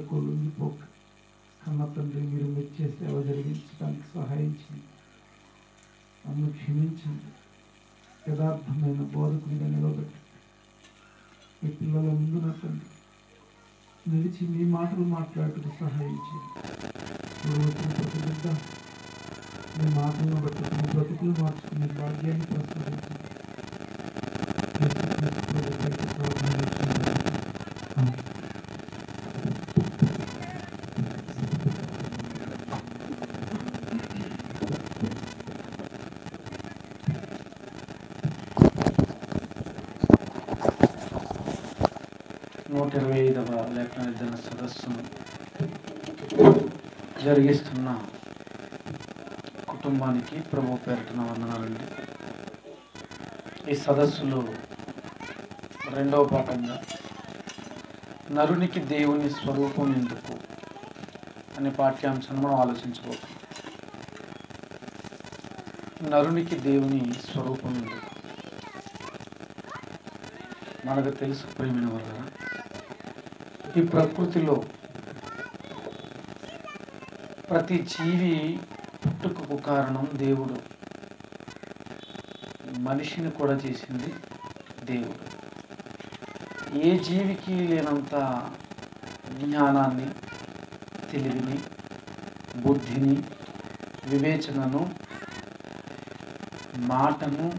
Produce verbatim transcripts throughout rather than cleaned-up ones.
వరకు లొంగిపోక కన్న తండ్రి మీరు మెచ్చే సేవ జరిగించడానికి సహాయం చేయండి. నన్ను క్షమించండి. యథార్థమైన బోధకునిగా నిలబెట్టండి. మీ పిల్లల ముందు నా తండ్రి నిలిచి మీ మాటలు మాట్లాడుతూ సహాయం చేయండి. ప్రతి బిడ్డ మీ మాటలను బట్టి మీ బ్రతుకులు మార్చుకునే భాగ్యాన్ని ప్రసాదించండి. నూట ఇరవై ఐదవ లేఖన విధాన సదస్సును జరిగిస్తున్న కుటుంబానికి ప్రభు పేరున వందనాలండి. ఈ సదస్సులో రెండవ పాఠంగా నరునికి దేవుని స్వరూపం ఎందుకు అనే పాఠ్యాంశాన్ని మనం ఆలోచించబోతున్నాం. నరునికి దేవుని స్వరూపం ఎందుకు? మనకు తెలుసు ప్రేమిన వల్ల ఈ ప్రకృతిలో ప్రతి జీవి పుట్టుకకు కారణం దేవుడు. మనిషిని కూడా చేసింది దేవుడు. ఏ జీవికి లేనంత జ్ఞానాన్ని, తెలివిని, బుద్ధిని, వివేచనను, మాటను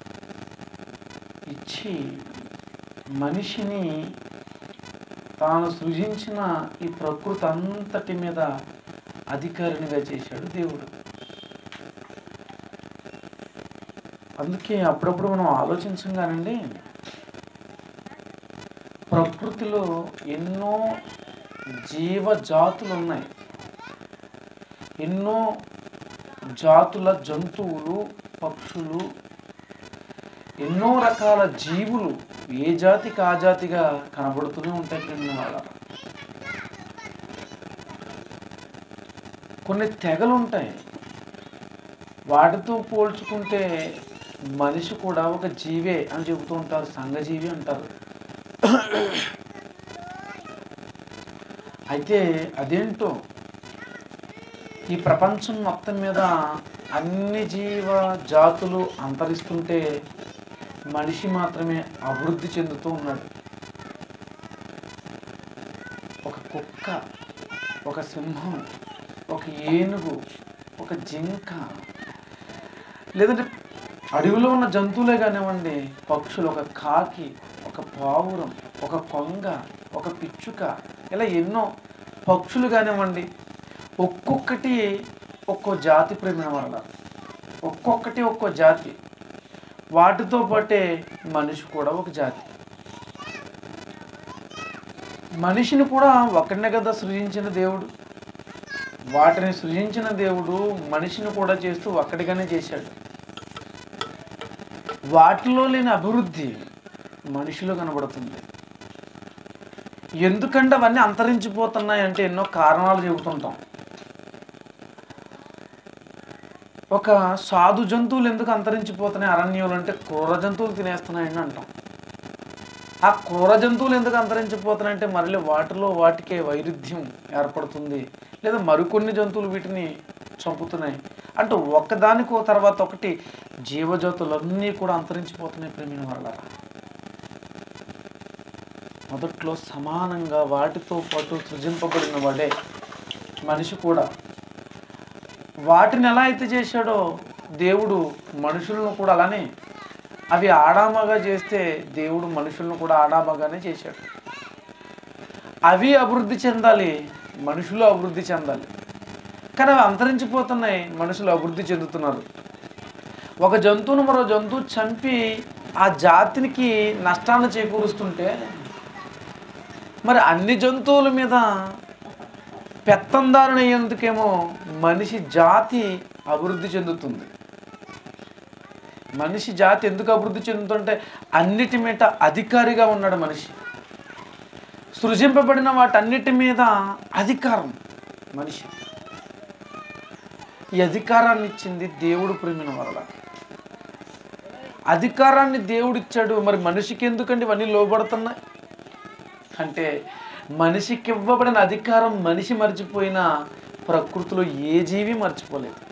ఇచ్చి మనిషిని తాను సృజించిన ఈ ప్రకృతి అంతటి మీద అధికారినిగా చేశాడు దేవుడు. అందుకే అప్పుడప్పుడు మనం ఆలోచించగానండి, ప్రకృతిలో ఎన్నో జీవజాతులు ఉన్నాయి. ఎన్నో జాతుల జంతువులు, పక్షులు, ఎన్నో రకాల జీవులు ఏ జాతికి ఆ జాతిగా కనబడుతూనే ఉంటాయి. క్రింద వాళ్ళ కొన్ని తెగలు ఉంటాయి. వాటితో పోల్చుకుంటే మనిషి కూడా ఒక జీవే అని చెబుతూ ఉంటారు. సంఘజీవి అంటారు. అయితే అదేంటో ఈ ప్రపంచం మొత్తం మీద అన్ని జీవ జాతులు అంతరిస్తుంటే మనిషి మాత్రమే అభివృద్ధి చెందుతూ ఉన్నాడు. ఒక కుక్క, ఒక సింహం, ఒక ఏనుగు, ఒక జింక, లేదంటే అడవిలో ఉన్న జంతువులే కానివ్వండి, పక్షులు, ఒక కాకి, ఒక పావురం, ఒక కొంగ, ఒక పిచ్చుక, ఇలా ఎన్నో పక్షులు కానివ్వండి, ఒక్కొక్కటి ఒక్కో జాతి ప్రేమిన వల్ల, ఒక్కొక్కటి ఒక్కో జాతి. వాటితో పాటే మనిషి కూడా ఒక జాతి. మనిషిని కూడా ఒకరినే కదా సృజించిన దేవుడు. వాటిని సృజించిన దేవుడు మనిషిని కూడా చేస్తూ ఒక్కడిగానే చేశాడు. వాటిలో లేని అభివృద్ధి మనిషిలో కనబడుతుంది. ఎందుకంటే అవన్నీ అంతరించిపోతున్నాయి అంటే ఎన్నో కారణాలు చెబుతుంటాం. ఒక సాధు జంతువులు ఎందుకు అంతరించిపోతున్నాయి అరణ్యంలో అంటే క్రూర జంతువులు తినేస్తున్నాయని అంటాం. ఆ క్రూర జంతువులు ఎందుకు అంతరించిపోతున్నాయి అంటే మళ్ళీ వాటిలో వాటికే వైరుధ్యం ఏర్పడుతుంది, లేదా మరికొన్ని జంతువులు వీటిని చంపుతున్నాయి అంటూ ఒకదానికో తర్వాత ఒకటి జీవజాతులన్నీ కూడా అంతరించిపోతున్నాయి. ప్రేమిన వల్ల మొదట్లో సమానంగా వాటితో పాటు సృజింపబడిన వాడే మనిషి కూడా. వాటిని ఎలా అయితే చేశాడో దేవుడు మనుషులను కూడా అలానే, అవి ఆడామగా చేస్తే దేవుడు మనుషులను కూడా ఆడామగానే చేశాడు. అవి అభివృద్ధి చెందాలి, మనుషులు అభివృద్ధి చెందాలి. కానీ అవి అంతరించిపోతున్నాయి, మనుషులు అభివృద్ధి చెందుతున్నారు. ఒక జంతువును మరో జంతువు చంపి ఆ జాతికి నష్టాన్ని చేకూరుస్తుంటే మరి అన్ని జంతువుల మీద పెత్తందారుని అయ్యేందుకేమో మనిషి జాతి అభివృద్ధి చెందుతుంది. మనిషి జాతి ఎందుకు అభివృద్ధి చెందుతుంటే అన్నిటి మీద అధికారిగా ఉన్నాడు మనిషి. సృజింపబడిన వాటన్నిటి మీద అధికారం మనిషి. ఈ అధికారాన్ని ఇచ్చింది దేవుడు ప్రేమిన వల్ల. అధికారాన్ని దేవుడు ఇచ్చాడు, మరి మనిషికి ఎందుకండి ఇవన్నీ లోబడుతున్నాయి అంటే మనిషికి ఇవ్వబడిన అధికారం మనిషి మర్చిపోయినా ప్రకృతిలో ఏ జీవి మర్చిపోలేదు.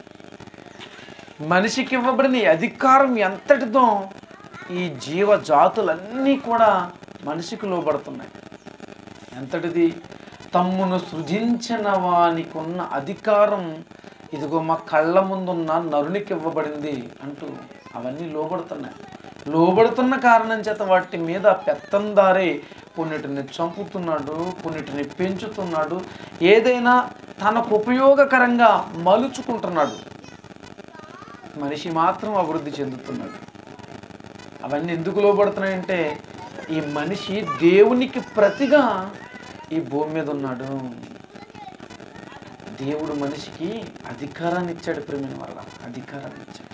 మనిషికి ఇవ్వబడిన ఈ అధికారం ఎంతటిదో ఈ జీవజాతులన్నీ కూడా మనిషికి లోబడుతున్నాయి. ఎంతటిది? తమ్మును సృజించిన వానికి ఉన్న అధికారం ఇదిగో మా కళ్ళ ముందున్న నరునికి ఇవ్వబడింది అంటూ అవన్నీ లోబడుతున్నాయి. లోబడుతున్న కారణం చేత వాటి మీద పెత్తందారే కొన్నిటిని చంపుతున్నాడు, కొన్నిటిని పెంచుతున్నాడు, ఏదైనా తనకు ఉపయోగకరంగా మలుచుకుంటున్నాడు. మనిషి మాత్రం అభివృద్ధి చెందుతున్నాడు. అవన్నీ ఎందుకు లోబడుతున్నాయంటే ఈ మనిషి దేవునికి ప్రతిగా ఈ భూమి మీద ఉన్నాడు. దేవుడు మనిషికి అధికారాన్ని ఇచ్చాడు. ప్రేమిన వల్ల అధికారాన్ని ఇచ్చాడు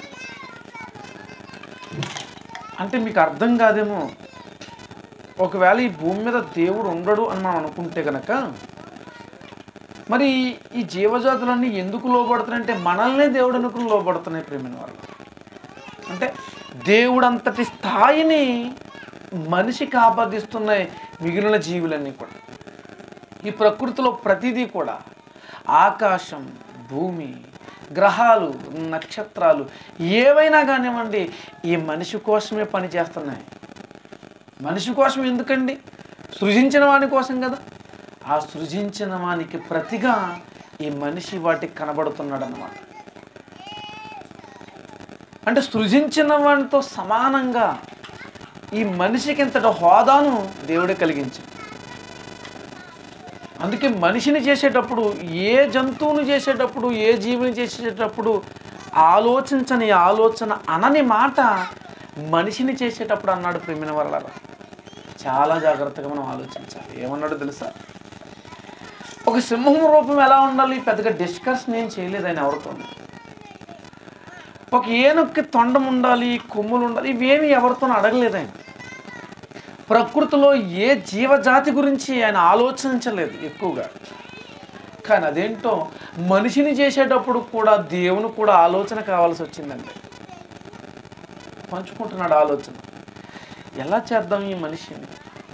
అంటే మీకు అర్థం కాదేమో. ఒకవేళ ఈ భూమి మీద దేవుడు ఉండడు అని మనం అనుకుంటే కనుక మరి ఈ జీవజాతులన్నీ ఎందుకు లోబడుతున్నాయంటే మనల్నే దేవుడు అనుకుని లోబడుతున్నాయి. ప్రేమిన వల్ల అంటే దేవుడు అంతటి స్థాయిని మనిషికి ఆపాదిస్తున్నాయి మిగిలిన జీవులన్నీ కూడా. ఈ ప్రకృతిలో ప్రతిదీ కూడా ఆకాశం, భూమి, గ్రహాలు, నక్షత్రాలు ఏవైనా కానివ్వండి ఈ మనిషి కోసమే పనిచేస్తున్నాయి. మనిషి కోసం ఎందుకండి? సృజించిన వాని కోసం కదా. ఆ సృజించిన వానికి ప్రతిగా ఈ మనిషి వాటికి కనబడుతున్నాడు అన్నమాట. అంటే సృజించిన వానితో సమానంగా ఈ మనిషికి ఇంతటి హోదాను దేవుడే కలిగించాడు. అందుకే మనిషిని చేసేటప్పుడు, ఏ జంతువుని చేసేటప్పుడు, ఏ జీవిని చేసేటప్పుడు ఆలోచించని ఆలోచన అనని మాట మనిషిని చేసేటప్పుడు అన్నాడు. ప్రేమిన వల్ల చాలా జాగ్రత్తగా మనం ఆలోచించాలి. ఏమన్నాడు తెలుసా? ఒక సింహం రూపం ఎలా ఉండాలి పెద్దగా డిస్కషన్ ఏం చేయలేదు ఆయన ఎవరితో. ఒక ఏనుగుకి తొండం ఉండాలి, కొమ్ములు ఉండాలి, ఇవేమి ఎవరితో అడగలేదు ఆయన. ప్రకృతిలో ఏ జీవజాతి గురించి ఆయన ఆలోచించలేదు ఎక్కువగా. కానీ అదేంటో మనిషిని చేసేటప్పుడు కూడా దేవుని కూడా ఆలోచన కావాల్సి వచ్చిందండి. పంచుకుంటున్నాడు ఆలోచన. ఎలా చేద్దాం ఈ మనిషిని?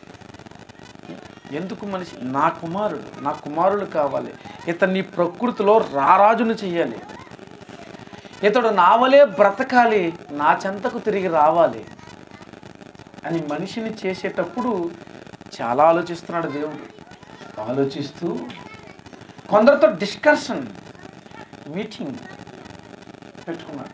ఎందుకు మనిషి? నా కుమారుడు, నా కుమారుడు కావాలి, ఇతన్ని ప్రకృతిలో రారాజును చెయ్యాలి, ఇతడు నా వలే బ్రతకాలి, నా చెంతకు తిరిగి రావాలి అని మనిషిని చేసేటప్పుడు చాలా ఆలోచిస్తున్నాడు దేవుడు. ఆలోచిస్తూ కొందరితో డిస్కషన్ మీటింగ్ పెట్టుకున్నాడు.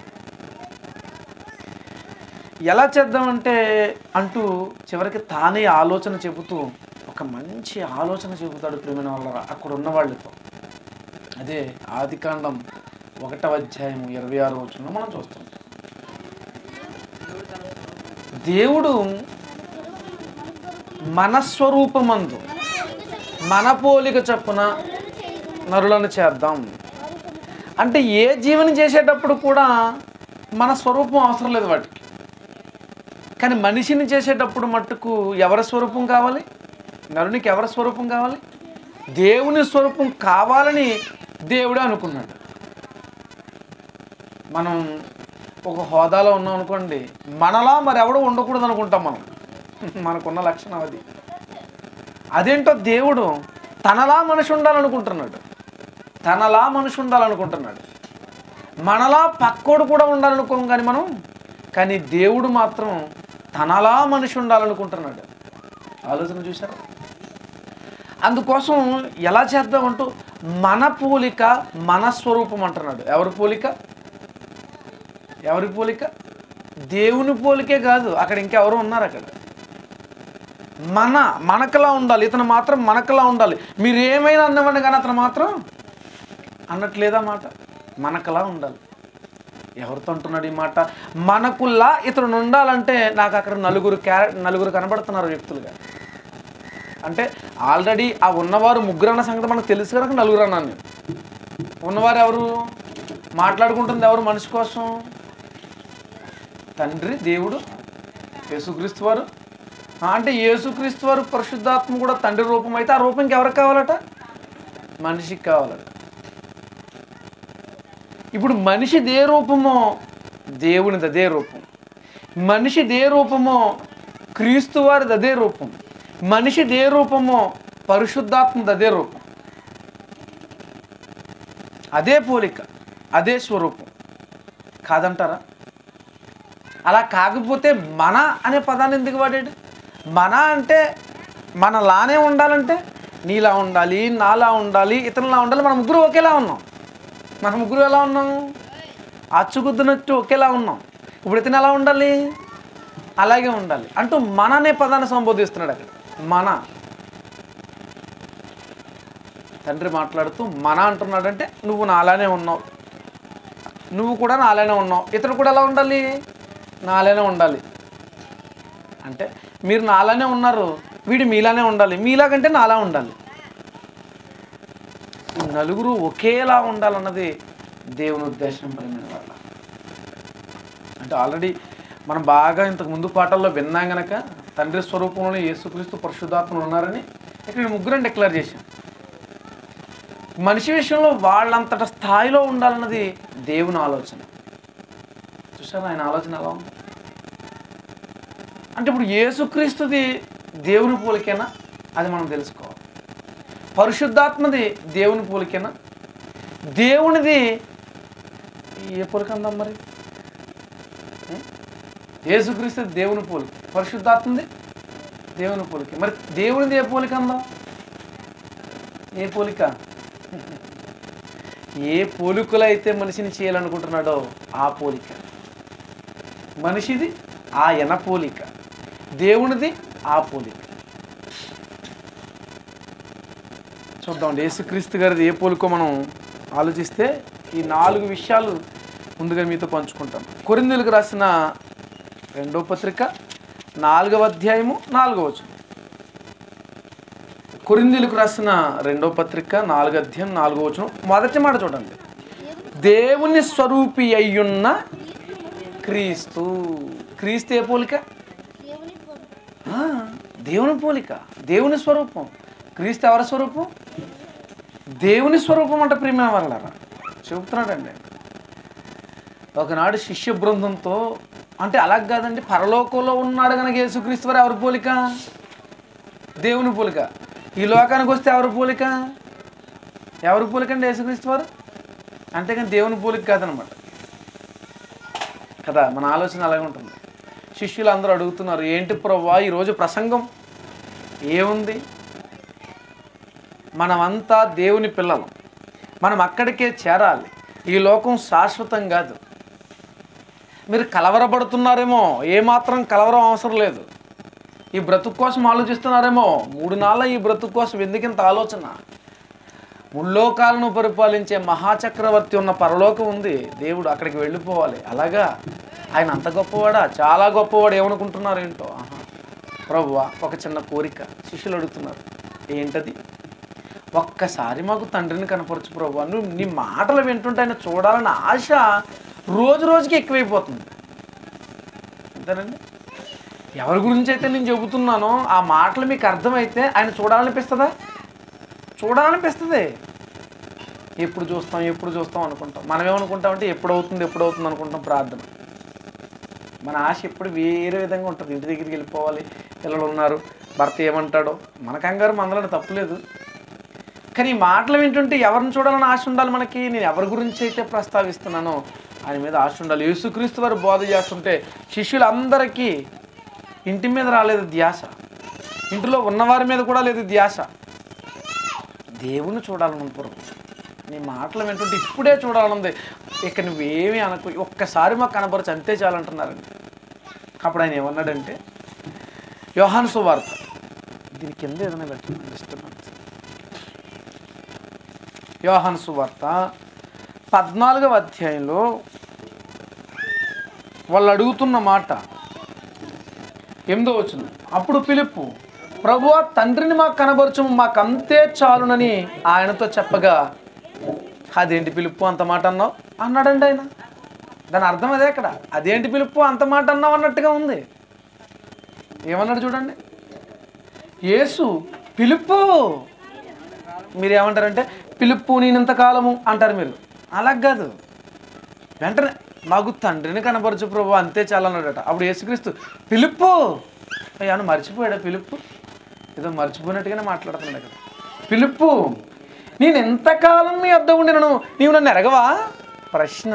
ఎలా చేద్దామంటే అంటూ చివరికి తానే ఆలోచన చెబుతూ ఒక మంచి ఆలోచన చెబుతాడు ప్రేమైన వాళ్ళ అక్కడ ఉన్న వాళ్ళతో. అదే ఆదికాండం ఒకటవ అధ్యాయం ఇరవై ఆరు వచనంలో మనం చూస్తాం. దేవుడు మన స్వరూపమందు మన పోలిక చొప్పున నరులను చేద్దాం అంటే ఏ జీవనం చేసేటప్పుడు కూడా మన స్వరూపం అవసరం లేదు వాటికి. కానీ మనిషిని చేసేటప్పుడు మట్టుకు ఎవరి స్వరూపం కావాలి? నరునికి ఎవరి స్వరూపం కావాలి? దేవుని స్వరూపం కావాలని దేవుడే అనుకున్నాడు. మనం ఒక హోదాలో ఉన్నాం అనుకోండి, మనలా మరి ఎవడో ఉండకూడదు అనుకుంటాం మనం. మనకున్న లక్షణం అది. అదేంటో దేవుడు తనలా మనిషి ఉండాలనుకుంటున్నాడు, తనలా మనిషి ఉండాలనుకుంటున్నాడు. మనలా పక్కోడు కూడా ఉండాలనుకోం కానీ మనం, కానీ దేవుడు మాత్రం తనలా మనిషి ఉండాలనుకుంటున్నాడు. ఆలోచన చూసారా? అందుకోసం ఎలా చేద్దామంటూ మన పోలిక మన స్వరూపం అంటున్నాడు. ఎవరి పోలిక? ఎవరి పోలిక? దేవుని పోలికే కాదు, అక్కడ ఇంకెవరు ఉన్నారు. అక్కడ మన మనకలా ఉండాలి, ఇతను మాత్రం మనకలా ఉండాలి. మీరు ఏమైనా అన్నవాడిని కానీ అతను మాత్రం అన్నట్లేదా మాట? మనకలా ఉండాలి. ఎవరితో అంటున్నాడు ఈ మాట? మనకులా ఇతను ఉండాలంటే నాకు అక్కడ నలుగురు క్యారె నలుగురు కనబడుతున్నారు వ్యక్తులుగా. అంటే ఆల్రెడీ ఆ ఉన్నవారు ముగ్గురు అన్న సంగతి మనకు తెలుసు కనుక నలుగురు అన్నాను నేను. ఉన్నవారు ఎవరు? మాట్లాడుకుంటుంది ఎవరు మనిషి కోసం? తండ్రి, దేవుడు, యేసుక్రీస్తు వారు. అంటే యేసుక్రీస్తు వారు పరిశుద్ధాత్మ కూడా తండ్రి రూపం అయితే ఆ రూపం ఇంకెవరికి కావాలట? మనిషికి కావాలట. ఇప్పుడు మనిషిదే రూపమో దేవునిది అదే రూపం, మనిషిదే రూపమో క్రీస్తు వారిది అదే రూపం. మనిషిది ఏ రూపమో పరిశుద్ధాత్మది అదే రూపం, అదే పోలిక, అదే స్వరూపం. కాదంటారా? అలా కాకపోతే మన అనే పదాన్ని ఎందుకు వాడాడు? మన అంటే మనలానే ఉండాలంటే నీలా ఉండాలి, నాలా ఉండాలి, ఇతరులా ఉండాలి. మన ముగ్గురు ఒకేలా ఉన్నాం. మన ముగ్గురు ఎలా ఉన్నాము? అచ్చుగుద్దునట్టు ఒకేలా ఉన్నాం. ఇప్పుడు ఇతను ఎలా ఉండాలి? అలాగే ఉండాలి అంటూ మన అనే పదాన్ని సంబోధిస్తున్నాడు అక్కడ. మన తండ్రి మాట్లాడుతూ మన అంటున్నాడంటే నువ్వు నాలానే ఉన్నావు, నువ్వు కూడా నాలానే ఉన్నావు, ఇతడు కూడా ఎలా ఉండాలి? నాలానే ఉండాలి. అంటే మీరు నాలానే ఉన్నారు, వీడు మీలానే ఉండాలి, మీలాగంటే నాలా ఉండాలి. నలుగురు ఒకేలా ఉండాలన్నది దేవుని ఉద్దేశం. ప్రేమైన వాళ్ళ అంటే ఆల్రెడీ మనం బాగా ఇంతకు ముందు పాటల్లో విన్నాం గనక తండ్రి స్వరూపంలోనే యేసుక్రీస్తు పరిశుద్ధాత్మలు ఉన్నారని ఇక్కడ ముగ్గురని డిక్లేర్ చేశాం. మనిషి విషయంలో వాళ్ళంతట స్థాయిలో ఉండాలన్నది దేవుని ఆలోచన. చూసారా ఆయన ఆలోచన ఎలా ఉంది అంటే ఇప్పుడు యేసుక్రీస్తుది దేవుని పోలికేనా? అది మనం తెలుసుకోవాలి. పరిశుద్ధాత్మది దేవుని పోలికేనా? దేవునిది ఏ పోలిక అందాం మరి? యేసుక్రీస్తు దేవుని పోలిక, పరిశుద్ధాత్మది దేవుని పోలిక. మరి దేవునిది ఏ పోలిక అందాం? ఏ పోలిక? ఏ పోలికలు అయితే మనిషిని చేయాలనుకుంటున్నాడో ఆ పోలిక. మనిషిది ఆయన పోలిక, దేవునిది ఆ పోలిక. చూద్దాం యేసుక్రీస్తు గారిది ఏ పోలికో మనం ఆలోచిస్తే ఈ నాలుగు విషయాలు ముందుగా మీతో పంచుకుంటాం. కొరింథీయులకు రాసిన రెండో పత్రిక నాలుగవ అధ్యాయము నాలుగవ వచనం. కొరింథీయులకు రాసిన రెండో పత్రిక నాలుగో అధ్యాయం నాలుగో వచనం మొదటి మాట చూడండి. దేవుని స్వరూపి అయ్యున్న క్రీస్తు. క్రీస్తు ఏ పోలిక? దేవుని పోలిక, దేవుని స్వరూపం. క్రీస్తు ఎవరి స్వరూపం? దేవుని స్వరూపం అంట. ప్రియమైన వాళ్ళారా చెబుతున్నాడండి. ఒకనాడు శిష్య బృందంతో అంటే అలాగ కాదండి, పరలోకంలో ఉన్నాడు కనుక యేసుక్రీస్తు వారు ఎవరి పోలిక? దేవుని పోలిక. ఈ లోకానికి వస్తే ఎవరి పోలిక? ఎవరి పోలిక అండి యేసుక్రీస్తు వారు? అంతేకాని దేవుని పోలిక కాదనమాట కదా. మన ఆలోచన అలాగే ఉంటుంది. శిష్యులు అందరూ అడుగుతున్నారు, ఏంటి ప్రభువా ఈరోజు ప్రసంగం ఏముంది? మనమంతా దేవుని పిల్లలు, మనం అక్కడికే చేరాలి, ఈ లోకం శాశ్వతం కాదు. మీరు కలవరపడుతున్నారేమో, ఏమాత్రం కలవరం అవసరం లేదు. ఈ బ్రతుకు కోసం ఆలోచిస్తున్నారేమో, మూడు నాళ్ళ ఈ బ్రతుకు కోసం ఎందుకింత ఆలోచన? ముల్లోకాలను పరిపాలించే మహాచక్రవర్తి ఉన్న పరలోకం ఉంది, దేవుడు అక్కడికి వెళ్ళిపోవాలి. అలాగా ఆయన అంత గొప్పవాడా? చాలా గొప్పవాడు. ఏమనుకుంటున్నారు ఏంటో? ఆహా ప్రభువా ఒక చిన్న కోరిక. శిష్యులు అడుగుతున్నారు, ఏంటది? ఒక్కసారి మాకు తండ్రిని కనపరచు ప్రభువా. నువ్వు నీ మాటలు వింటుంటే ఆయన చూడాలన్న ఆశ రోజు రోజుకి ఎక్కువైపోతుంది. అంతేనండి. ఎవరి గురించి అయితే నేను చెబుతున్నానో ఆ మాటలు మీకు అర్థమైతే ఆయన చూడాలనిపిస్తుందా? చూడాలనిపిస్తుంది. ఎప్పుడు చూస్తాం ఎప్పుడు చూస్తాం అనుకుంటాం. మనం ఏమనుకుంటామంటే ఎప్పుడు అవుతుంది ఎప్పుడు అవుతుంది అనుకుంటాం. ప్రార్థన మన ఆశ ఎప్పుడు వేరే విధంగా ఉంటుంది. ఇంటి దగ్గరికి వెళ్ళిపోవాలి, పిల్లలు ఉన్నారు, భర్త ఏమంటాడో. మన కంగారు మనలో తప్పులేదు, కానీ ఈ మాటలు వింటుంటే ఎవరిని చూడాలని ఆశ ఉండాలి మనకి. నేను ఎవరి గురించి అయితే ప్రస్తావిస్తున్నానో ఆయన మీద ఆశ ఉండాలి. యేసుక్రీస్తు వారు బోధ చేస్తుంటే శిష్యులందరికీ ఇంటి మీద రాలేదు ధ్యాస, ఇంటిలో ఉన్నవారి మీద కూడా లేదు ధ్యాస. దేవుని చూడాలనుకుంటారు. నీ మాటలు వింటుంటే ఇప్పుడే చూడాలనుంది, ఇక నువ్వేమీ అనుకో, ఒక్కసారి మాకు కనపరచు అంతే చాలంటున్నారండి. అప్పుడు ఆయన ఏమన్నాడంటే, యోహాను సువార్త దీని కింద ఏదైనా పెట్టండి డిస్టర్బెన్స్. యోహాను సువార్త పద్నాలుగవ అధ్యాయంలో వాళ్ళు అడుగుతున్న మాట ఎనిమిదో వచనం. అప్పుడు ఫిలిప్పు, ప్రభువా తండ్రిని మాకు కనబరచుము, మాకంతే చాలునని ఆయనతో చెప్పగా, అదేంటి పిలుపు అంత మాట అన్నావు అన్నాడండి ఆయన. దాని అర్థం అదే అక్కడ. అదేంటి పిలుపు అంత మాట అన్నావు అన్నట్టుగా ఉంది. ఏమన్నాడు చూడండి. యేసు పిలుపు, మీరు ఏమంటారంటే పిలుపు నేనింతకాలము అంటారు మీరు. అలాగ కాదు, వెంటనే మాకు తండ్రిని కనబరచు ప్రభు అంతే చాలన్నాడట. అప్పుడు యేసుక్రీస్తు పిలుపు అయ్యాను మర్చిపోయాడా? పిలుపు ఏదో మర్చిపోయినట్టుగానే మాట్లాడుతున్నాడు ఇక్కడ. ఫిలిప్పు, నేను ఎంతకాలం నీ వద్ద ఉండినను, నీవు నన్ను ఎరగవా? ప్రశ్న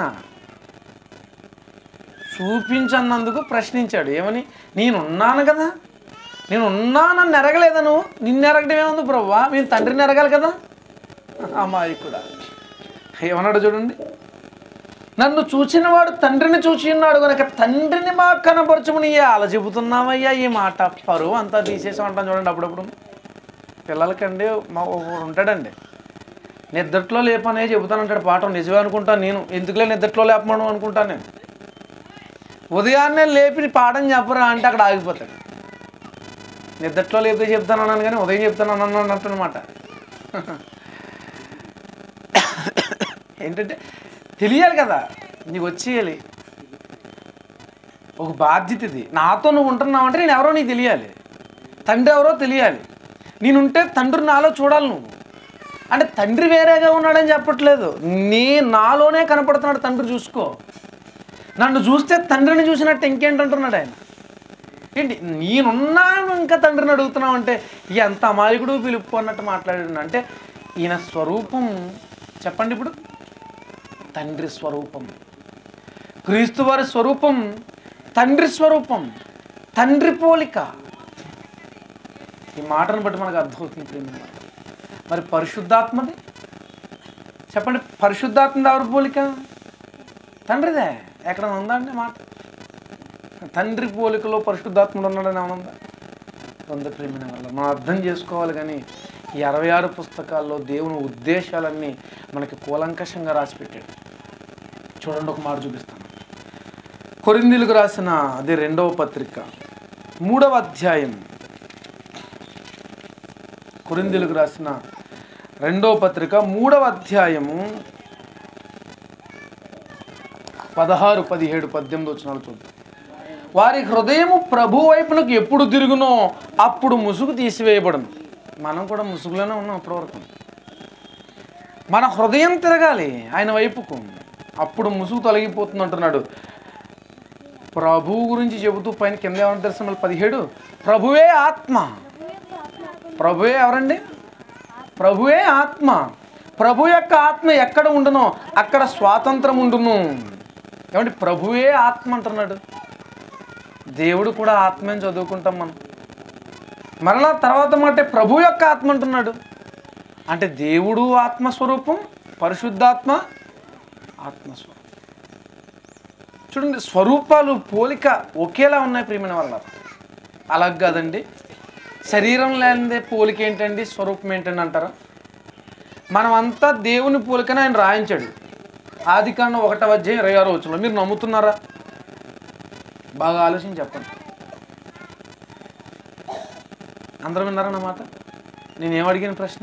చూపించన్నందుకు ప్రశ్నించాడు. ఏమని? నేనున్నాను కదా, నేను ఉన్నా, నన్ను ఎరగలేదను. నిన్ను ఎరగడం ఏముంది ప్రభువా, నేను తండ్రిని ఎరగాలి కదా. అమ్మాయి కూడా ఏమన్నాడు చూడండి, నన్ను చూచిన వాడు తండ్రిని చూసి ఉన్నాడు కనుక తండ్రిని మాకు కనపరచమని అలా చెబుతున్నావయ్యా. ఈ మాట పరువు అంతా తీసేసి ఉంటాను చూడండి. అప్పుడప్పుడు పిల్లలకండి మా ఉంటాడండి, నిద్రలో లేపనే చెబుతానంటాడు పాఠం. నిజమే అనుకుంటాను నేను, ఎందుకులే నిద్రలో లేపమను అనుకుంటాను నేను. ఉదయాన్నే లేపి పాఠం చెప్పరా అంటే అక్కడ ఆగిపోతాడు. నిద్రలో లేపితే చెప్తాను అన్నాను కానీ ఉదయం చెప్తాను అన్నాను అన్నట్టు అనమాట. ఏంటంటే తెలియాలి కదా, నీకు వచ్చేయాలి, ఒక బాధ్యత ఇది. నాతో నువ్వు ఉంటున్నావు అంటే నేను ఎవరో నీకు తెలియాలి, తండ్రి ఎవరో తెలియాలి. నేనుంటే తండ్రి నాలో చూడాలి. నువ్వు అంటే తండ్రి వేరేగా ఉన్నాడని చెప్పట్లేదు, నీ నాలోనే కనపడుతున్నాడు తండ్రి. చూసుకో, నన్ను చూస్తే తండ్రిని చూసినట్టు ఇంకేంటంటున్నాడు ఆయన. ఏంటి నేనున్నాను ఇంకా తండ్రిని అడుగుతున్నావు అంటే ఎంత అమాయకుడు పిలుపు అన్నట్టు మాట్లాడాడు. అంటే ఈయన స్వరూపం చెప్పండి ఇప్పుడు, తండ్రి స్వరూపం. క్రీస్తు వారి స్వరూపం తండ్రి స్వరూపం, తండ్రి పోలిక. ఈ మాటను బట్టి మనకు అర్థమవుతుంది ప్రేమ. మరి పరిశుద్ధాత్మది చెప్పండి, పరిశుద్ధాత్మది ఎవరి పోలిక? తండ్రిదే. ఎక్కడ ఉందా అండి మాట? తండ్రి పోలికలో పరిశుద్ధాత్ముడు ఉన్నాడని ఏమనుందా? ఉంది ప్రేమ వల్ల మనం అర్థం చేసుకోవాలి. కానీ ఈ అరవై ఆరు పుస్తకాల్లో దేవుని ఉద్దేశాలన్నీ మనకి కూలంకషంగా రాసిపెట్టాడు. చూడండి, ఒక మాట చూపిస్తాను. కొరింథీయులకు రాసిన అదే రెండవ పత్రిక మూడవ అధ్యాయం, కొరింథీయులకు రాసిన రెండవ పత్రిక మూడవ అధ్యాయము పదహారు పదిహేడు పద్దెనిమిది వచనాలు చూద్దాం. వారి హృదయము ప్రభు వైపునకు ఎప్పుడు తిరుగునో అప్పుడు ముసుగు తీసివేయబడను. మనం కూడా ముసుగులోనే ఉన్నాం అప్పటివరకు. మన హృదయం తిరగాలి ఆయన వైపుకు, అప్పుడు ముసుగు తొలగిపోతుంది అంటున్నాడు. ప్రభువు గురించి చెబుతూ పైన కింద ఏమన్నా తెలుసు మళ్ళీ పదిహేడు, ప్రభువే ఆత్మ. ప్రభువే ఎవరండి? ప్రభువే ఆత్మ. ప్రభు యొక్క ఆత్మ ఎక్కడ ఉండునో అక్కడ స్వాతంత్రం ఉండును. ఏమంటే ప్రభువే ఆత్మ అంటున్నాడు. దేవుడు కూడా ఆత్మ అని చదువుకుంటాం మనం. మరలా తర్వాత మాట ప్రభు యొక్క ఆత్మ అంటున్నాడు. అంటే దేవుడు ఆత్మస్వరూపం, పరిశుద్ధాత్మ ఆత్మస్వరూపం. చూడండి, స్వరూపాలు పోలిక ఒకేలా ఉన్నాయి ప్రియమైన వల్ల. అలాగ కాదండి, శరీరం లేనిదే పోలిక ఏంటండి, స్వరూపం ఏంటండి అంటారా? మనమంతా దేవుని పోలికని ఆయన రాయించాడు. ఆది కాండం ఒకటవ అధ్యాయం ఇరవై ఆరో వచనంలో. మీరు నమ్ముతున్నారా? బాగా ఆలోచించి చెప్పండి. అందరూ విన్నారన్నమాట. నేనేం అడిగిన ప్రశ్న?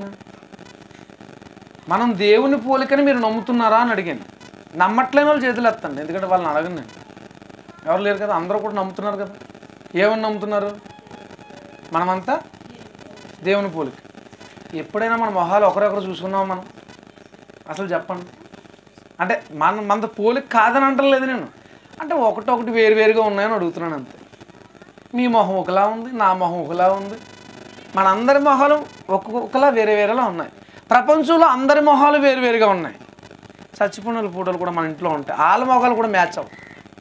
మనం దేవుని పోలికని మీరు నమ్ముతున్నారా అని అడిగాను. నమ్మట్లేని వాళ్ళు చేతులు ఎత్తండి, ఎందుకంటే వాళ్ళని అడగను నేను. ఎవరు లేరు కదా, అందరూ కూడా నమ్ముతున్నారు కదా. ఏమని నమ్ముతున్నారు? మనమంతా దేవుని పోలిక. ఎప్పుడైనా మన మొహాలు ఒకరొకరు చూసుకున్నామా మనం? అసలు చెప్పండి. అంటే మన మనతో పోలిక కాదని అంటలేదు నేను, అంటే ఒకటొకటి వేరువేరుగా ఉన్నాయని అడుగుతున్నాను అంతే. మీ మొహం ఒకలా ఉంది, నా మొహం ఒకలా ఉంది, మనందరి మొహాలు ఒక్కొక్కలా వేరే వేరేలా ఉన్నాయి. ప్రపంచంలో అందరి మొహాలు వేరువేరుగా ఉన్నాయి. చచ్చిపోయిన ఫోటోలు కూడా మన ఇంట్లో ఉంటాయి, వాళ్ళ మొహాలు కూడా మ్యాచ్ అవ్వవు.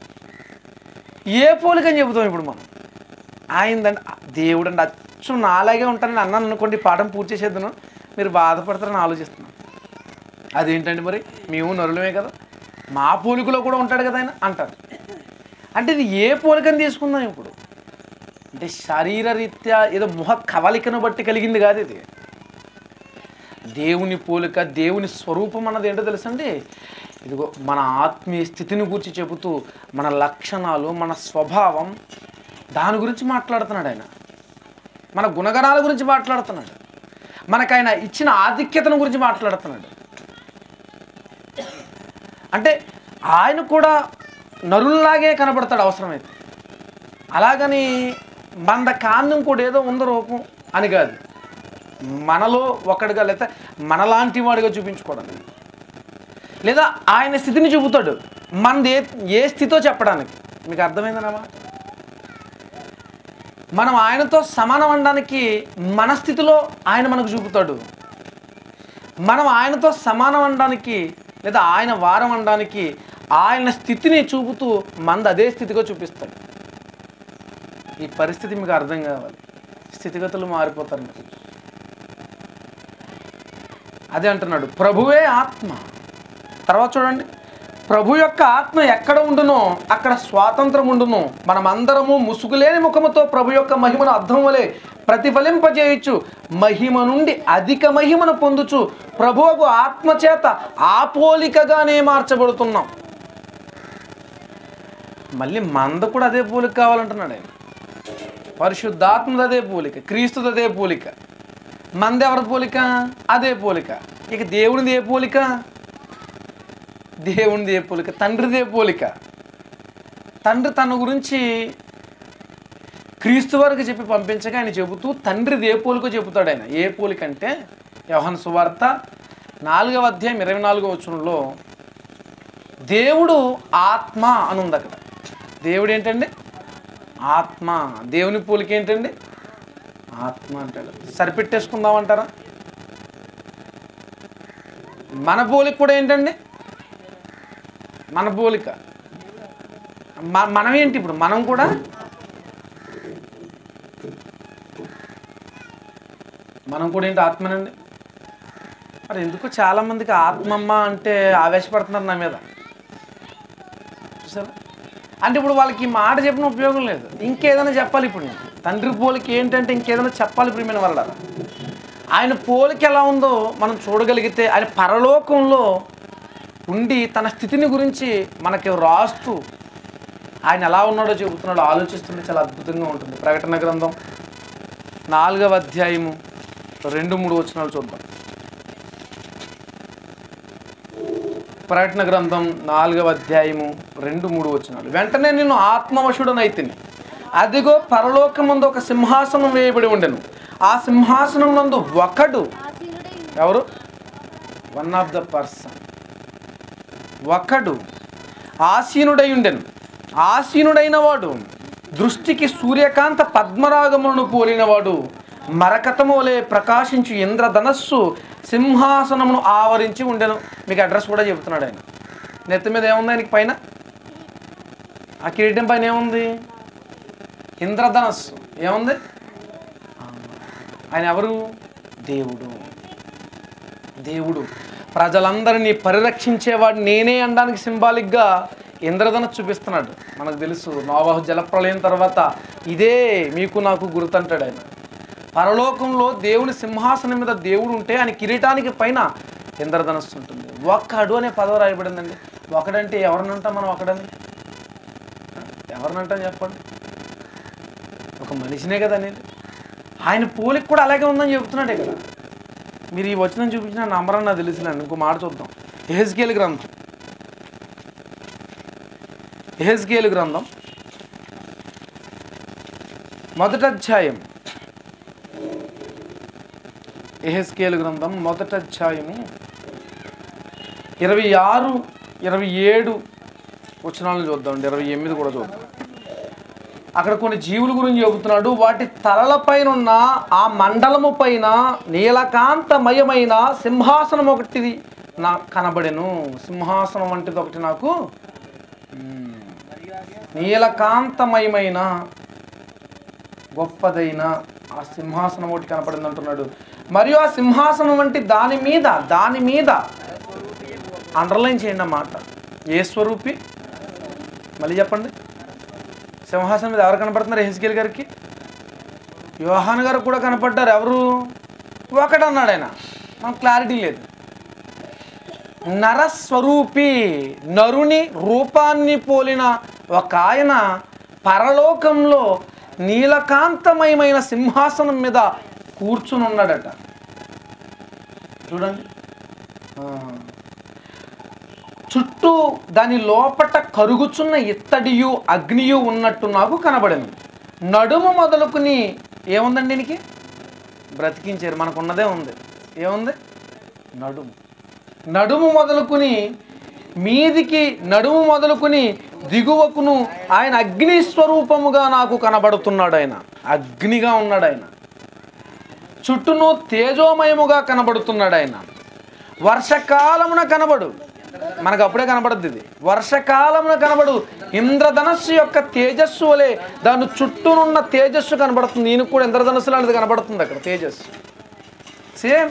ఏ పోలిక అని చెబుతాం ఇప్పుడు మనం? ఆయనదండి దేవుడు అండి అచ్చు నాలాగే ఉంటానని అన్నాను అనుకోండి, పాఠం పూర్తి చేసేద్దాను, మీరు బాధపడతారని ఆలోచిస్తున్నాను. అదేంటండి మరి, మేము నరులమే కదా, మా పోలికలో కూడా ఉంటాడు కదా ఆయన అంటారు. అంటే ఇది ఏ పోలికని తీసుకుందాం ఇప్పుడు? అంటే శరీరరీత్యా ఏదో ముఖ కవలికను బట్టి కలిగింది కాదు ఇది. దేవుని పోలిక, దేవుని స్వరూపం అన్నది ఏంటో తెలుసండి? ఇదిగో మన ఆత్మీయ స్థితిని గురించి చెబుతూ మన లక్షణాలు, మన స్వభావం, దాని గురించి మాట్లాడుతున్నాడు ఆయన. మన గుణగణాల గురించి మాట్లాడుతున్నాడు. మనకు ఆయన ఇచ్చిన ఆధిక్యతను గురించి మాట్లాడుతున్నాడు. అంటే ఆయన కూడా నరుల్లాగే కనబడతాడు అవసరమైతే. అలాగని మన కాండం కూడా ఏదో ఉందో రూపం అని కాదు, మనలో ఒకటిగా లేదా మనలాంటి వాడిగా చూపించుకోవడం, లేదా ఆయన స్థితిని చూపుతాడు మనది ఏ ఏ స్థితో చెప్పడానికి. మీకు అర్థమైందన్నమా? మనం ఆయనతో సమానం అనడానికి మన స్థితిలో ఆయన మనకు చూపుతాడు. మనం ఆయనతో సమానం అనడానికి లేదా ఆయన వారం అనడానికి ఆయన స్థితిని చూపుతూ మనది అదే స్థితిగా చూపిస్తాడు. ఈ పరిస్థితి మీకు అర్థం కావాలి. స్థితిగతులు మారిపోతారు మీకు. అదే అంటున్నాడు, ప్రభువే ఆత్మ. తర్వాత చూడండి, ప్రభు యొక్క ఆత్మ ఎక్కడ ఉండునో అక్కడ స్వాతంత్రం ఉండును. మనమందరము ముసుగులేని ముఖముతో ప్రభు యొక్క మహిమను అర్థం వలె ప్రతిఫలింపజేయచ్చు. మహిమ నుండి అధిక మహిమను పొందుచు ప్రభువుకు ఆత్మ చేత ఆ పోలికగానే మార్చబడుతున్నాం. మళ్ళీ మంద కూడా అదే పోలిక కావాలంటున్నాడు ఆయన. పరిశుద్ధాత్మది అదే పోలిక, క్రీస్తుది అదే పోలిక. మంది ఎవరి పోలిక? అదే పోలిక. ఇక దేవునిది ఏ పోలిక? దేవునిది ఏ పోలిక? తండ్రిదే పోలిక. తండ్రి తన గురించి క్రీస్తు వరకు చెప్పి పంపించగా ఆయన చెబుతూ తండ్రిది ఏ పోలికో చెబుతాడు ఆయన. ఏ పోలిక అంటే యోహాను సువార్త నాలుగవ అధ్యాయం ఇరవై నాలుగవ వచనంలో దేవుడు ఆత్మ అని ఉంది. అక్కడ దేవుడు ఏంటండి? ఆత్మ. దేవుని పోలిక ఏంటండి? ఆత్మ అంటాడు. సరిపెట్టేసుకుందామంటారా? మన పోలిక కూడా ఏంటండి? మన పోలిక. మనం ఏంటి ఇప్పుడు? మనం కూడా మనం కూడా ఏంటి? ఆత్మనండి. మరి ఎందుకు చాలామందికి ఆత్మమ్మ అంటే ఆవేశపడుతున్నారు నా మీద, చూసారా? అంటే ఇప్పుడు వాళ్ళకి ఈ మాట చెప్పిన ఉపయోగం లేదు, ఇంకేదైనా చెప్పాలి. ఇప్పుడు నేను తండ్రి పోలిక ఏంటంటే ఇంకేదైనా చెప్పాలి. ప్రియమైన వల్ల ఆయన పోలిక ఎలా ఉందో మనం చూడగలిగితే, ఆయన పరలోకంలో ఉండి తన స్థితిని గురించి మనకి రాస్తూ ఆయన ఎలా ఉన్నాడో చెబుతున్నాడో ఆలోచిస్తుంటే చాలా అద్భుతంగా ఉంటుంది. ప్రకటన గ్రంథం నాలుగవ అధ్యాయము రెండు మూడు వచనాలు చూద్దాం. ప్రకటన గ్రంథం నాలుగవ అధ్యాయము రెండు మూడు వచనాలు. వెంటనే నేను ఆత్మవశుడనైతిని, అదిగో పరలోకమందు ఒక సింహాసనం వేయబడి ఉండెను. ఆ సింహాసనం నందు ఒకడు, ఎవరు? వన్ ఆఫ్ ద పర్సన్, ఒకడు ఆసీనుడై ఉండెను. ఆసీనుడైన వాడు దృష్టికి సూర్యకాంత పద్మరాగములను పోలినవాడు, మరకతము వలె ప్రకాశించు ఇంద్రధనస్సు సింహాసనమును ఆవరించి ఉండెను. మీకు అడ్రస్ కూడా చెబుతున్నాడు ఆయన. నెత్తి మీద ఏముంది ఆయనకి? పైన ఆ కిరీటం పైన ఏముంది? ఇంద్రధనస్సు. ఏముంది? ఆయన ఎవరు? దేవుడు. దేవుడు ప్రజలందరినీ పరిరక్షించేవాడు నేనే అనడానికి సింబాలిక్గా ఇంద్రధనస్సు చూపిస్తున్నాడు. మనకు తెలుసు నోవహు జలప్రళయం తర్వాత ఇదే మీకు నాకు గుర్తంటాడు ఆయన. పరలోకంలో దేవుని సింహాసనం మీద దేవుడు ఉంటే ఆయన కిరీటానికి పైన ఇంద్రధనస్సు ఉంటుంది. ఒక్కడు అనే పదవి రాయబడిందండి. ఒకడంటే ఎవరినంటాం మనం? ఒకడని ఎవరినంటాం చెప్పండి? ఒక మనిషినే కదా అనేది. ఆయన పోలిక కూడా అలాగే ఉందని చెబుతున్నాడు ఇక్కడ. మీరు ఈ వచనం చూపించిన నంబర్ నాకు తెలుసులేండి. ఇంకో మాట చూద్దాం. యెహెజ్కేలు గ్రంథం యెహెజ్కేలు గ్రంథం మొదటి అధ్యాయం యెహెజ్కేలు గ్రంథం మొదటి అధ్యాయము ఇరవై ఆరు ఇరవై ఏడు వచనాలను చూద్దామండి. ఇరవై ఎనిమిది కూడా చూద్దాం. అక్కడ కొన్ని జీవుల గురించి చెబుతున్నాడు. వాటి తలలపైన ఉన్న ఆ మండలము పైన నీలకాంతమయమైన సింహాసనం ఒకటి నాకు కనబడెను. సింహాసనం వంటిది ఒకటి నాకు నీలకాంతమయమైన గొప్పదైన ఆ సింహాసనం ఒకటి కనపడింది అంటున్నాడు. మరియు ఆ సింహాసనం వంటి దాని మీద దాని మీద అండర్లైన్ చేయండి అన్నమాట. ఏ స్వరూపి? మళ్ళీ చెప్పండి. సింహాసనం మీద ఎవరు కనపడుతున్నారు? యెహెజ్కేలు గారికి, యోహాను గారు కూడా కనపడ్డారు. ఎవరు? ఒకడు అన్నాడు ఆయన. మనకు క్లారిటీ లేదు. నరస్వరూపి, నరుని రూపాన్ని పోలిన ఒక ఆయన పరలోకంలో నీలకాంతమయమైన సింహాసనం మీద కూర్చుని ఉన్నాడట. చూడండి, చుట్టూ దాని లోపట కరుగుచున్న ఇత్తడియు అగ్నియు ఉన్నట్టు నాకు కనబడింది. నడుము మొదలుకుని ఏముందండి దీనికి? బ్రతికించారు. మనకున్నదే ఉంది. ఏముంది? నడుము. నడుము మొదలుకుని మీదికి నడుము మొదలుకుని దిగువకును ఆయన అగ్ని స్వరూపముగా నాకు కనబడుతున్నాడు. ఆయన అగ్నిగా ఉన్నాడు ఆయన. చుట్టూను తేజోమయముగా కనబడుతున్నాడు ఆయన. వర్షకాలమున కనబడు, మనకు అప్పుడే కనబడుద్ది ఇది. వర్షకాలమున కనబడు ఇంద్రధనస్సు యొక్క తేజస్సు వలె దాని చుట్టూనున్న తేజస్సు కనబడుతుంది. ఈయనకు కూడా ఇంద్రధనస్సు లాంటిది కనబడుతుంది అక్కడ తేజస్సు. సేమ్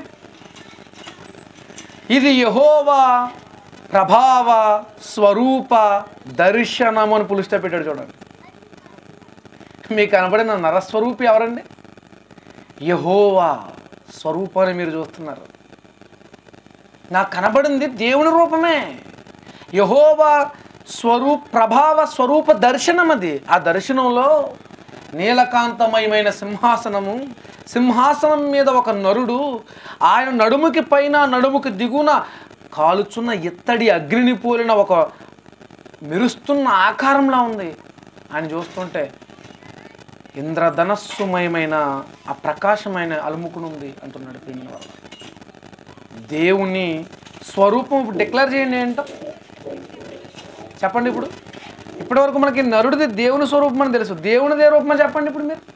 ఇది యెహోవా ప్రభావ స్వరూప దర్శనము అని పులుస్తా పెట్టాడు. చూడండి, మీకు కనబడిన నరస్వరూపి ఎవరండి? యెహోవా స్వరూపాన్ని మీరు చూస్తున్నారు. నాకు కనబడింది దేవుని రూపమే. యెహోవా స్వరూప ప్రభావ స్వరూప దర్శనం అది. ఆ దర్శనంలో నీలకాంతమయమైన సింహాసనము, సింహాసనం మీద ఒక నరుడు, ఆయన నడుముకి పైన నడుముకి దిగున కాలుచున్న ఇత్తడి అగ్నిని పోలిన ఒక మెరుస్తున్న ఆకారంలా ఉంది. ఆయన చూస్తుంటే ఇంద్రధనస్సుమయమైన ఆ ప్రకాశమైన అలుముకుని ఉంది అంటున్నాడు ప్రియమైన వారు. దేవుని స్వరూపం డిక్లేర్ చేయండి ఏంటో చెప్పండి. ఇప్పుడు ఇప్పటివరకు మనకి నరుడిది దేవుని స్వరూపం అని తెలుసు, దేవునిదే రూపం అని చెప్పండి ఇప్పుడు మీరు.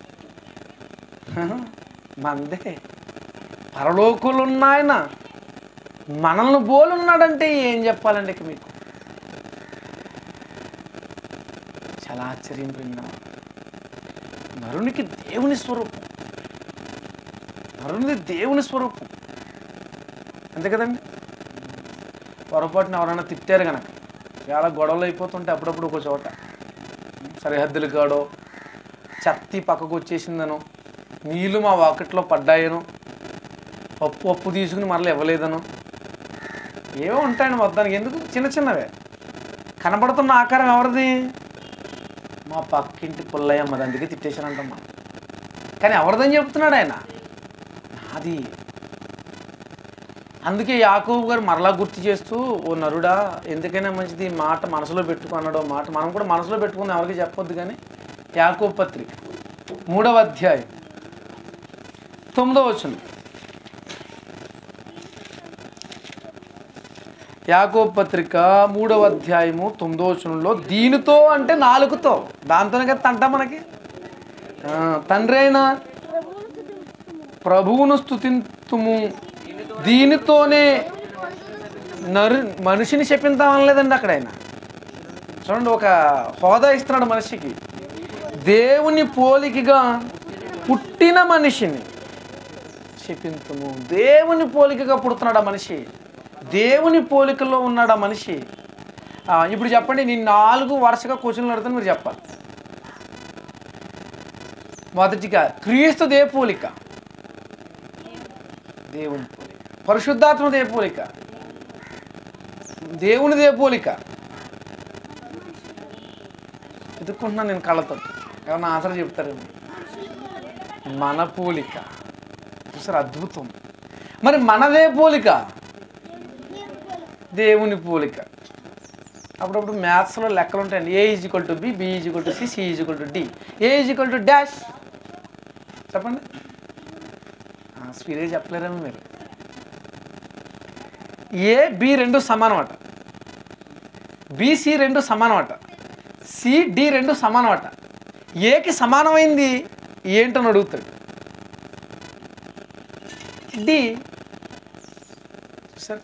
మందే పరలోకులు ఉన్నాయన మనల్ని బోలున్నాడంటే ఏం చెప్పాలండి ఇక మీకు? చాలా ఆశ్చర్యం ప్రియమైన వారు. నరునికి దేవుని స్వరూపం, నరునిది దేవుని స్వరూపం, అంతే కదండి. పొరపాటున ఎవరైనా తిట్టారు కనుక చాలా గొడవలు అయిపోతుంటే అప్పుడప్పుడు ఒక చోట సరిహద్దులు కాడో చత్తి పక్కకు వచ్చేసిందనో నీళ్ళు మా వాకిట్లో పడ్డాయనో పప్పు అప్పు తీసుకుని మరలా ఇవ్వలేదనో ఏవో ఉంటాయండి మొత్తానికి. ఎందుకు? చిన్న చిన్నవే. కనబడుతున్న ఆకారం ఎవరిది? మా పక్కింటి పుల్లయ్యమ్మది, అందుకే తిట్టేశానంటమ్మా. కానీ ఎవరిదని చెప్తున్నాడు ఆయన? నాది. అందుకే యాకోబు గారు మరలా గుర్తు చేస్తూ, ఓ నరుడా ఎందుకైనా మంచిది మాట మనసులో పెట్టుకున్నాడో మాట మనం కూడా మనసులో పెట్టుకుందాం, ఎవరికి చెప్పొద్దు. కానీ యాకోబు పత్రిక మూడవ అధ్యాయం తొమ్మిదవ వచనం, యాకోబు పత్రిక మూడవ అధ్యాయము తొమ్మిదవ వచనంలో, దీనితో అంటే నాలుగుతో, దాంతోనే కదా తంట మనకి. తండ్రి అయిన ప్రభువును స్తుతింతుము, దీనితోనే నరు మనిషిని చెప్పిందామనలేదండి అక్కడ ఆయన. చూడండి, ఒక హోదా ఇస్తున్నాడు మనిషికి. దేవుని పోలికగా పుట్టిన మనిషిని చెప్పింతుము. దేవుని పోలికగా పుడుతున్నాడు ఆ మనిషి, దేవుని పోలికలో ఉన్నాడు ఆ మనిషి. ఇప్పుడు చెప్పండి, నేను నాలుగు వరుసగా క్వశ్చన్లు అడుగుతాను, మీరు చెప్పాలి. మొదటిగా, క్రీస్తు దే పోలిక? దేవుని పోలిక. పరిశుద్ధాత్మ దే పోలిక? దేవుని దే పోలిక? ఎదుర్కొంటున్నాను నేను కళ్ళతో, ఏమన్నా ఆన్సర్ చెప్తారేమో. మన పోలిక. చూసారు, అద్భుతం. మరి మనదే పోలిక? దేవుని పోలిక. అప్పుడప్పుడు మ్యాథ్స్లో లెక్కలు ఉంటాయండి. A is equal to B, B is equal to C, C is equal to D, A is equal to dash. చెప్పండి, స్పీడ్గా చెప్పలేరేమో మీరు. ఏ బి రెండు సమానం అట, బిసి రెండు సమానం అట, సి డి రెండు సమానం అట. ఏకి సమానమైంది ఏంటని అడుగుతాడు. డి. సార్,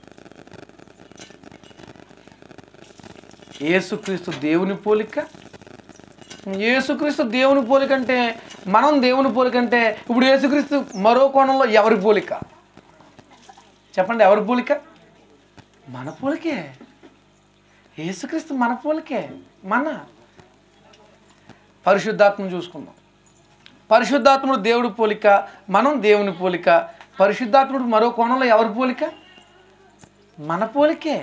యేసుక్రీస్తు దేవుని పోలిక. యేసుక్రీస్తు దేవుని పోలిక అంటే మనం దేవుని పోలిక అంటే, ఇప్పుడు యేసుక్రీస్తు మరో కోణంలో ఎవరి పోలిక చెప్పండి? ఎవరి పోలిక? మన పోలికే. యేసుక్రీస్తు మన పోలికే. మన పరిశుద్ధాత్మను చూసుకుందాం. పరిశుద్ధాత్ముడు దేవుడి పోలిక, మనం దేవుని పోలిక. పరిశుద్ధాత్ముడు మరో కోణంలో ఎవరి పోలిక? మన పోలికే.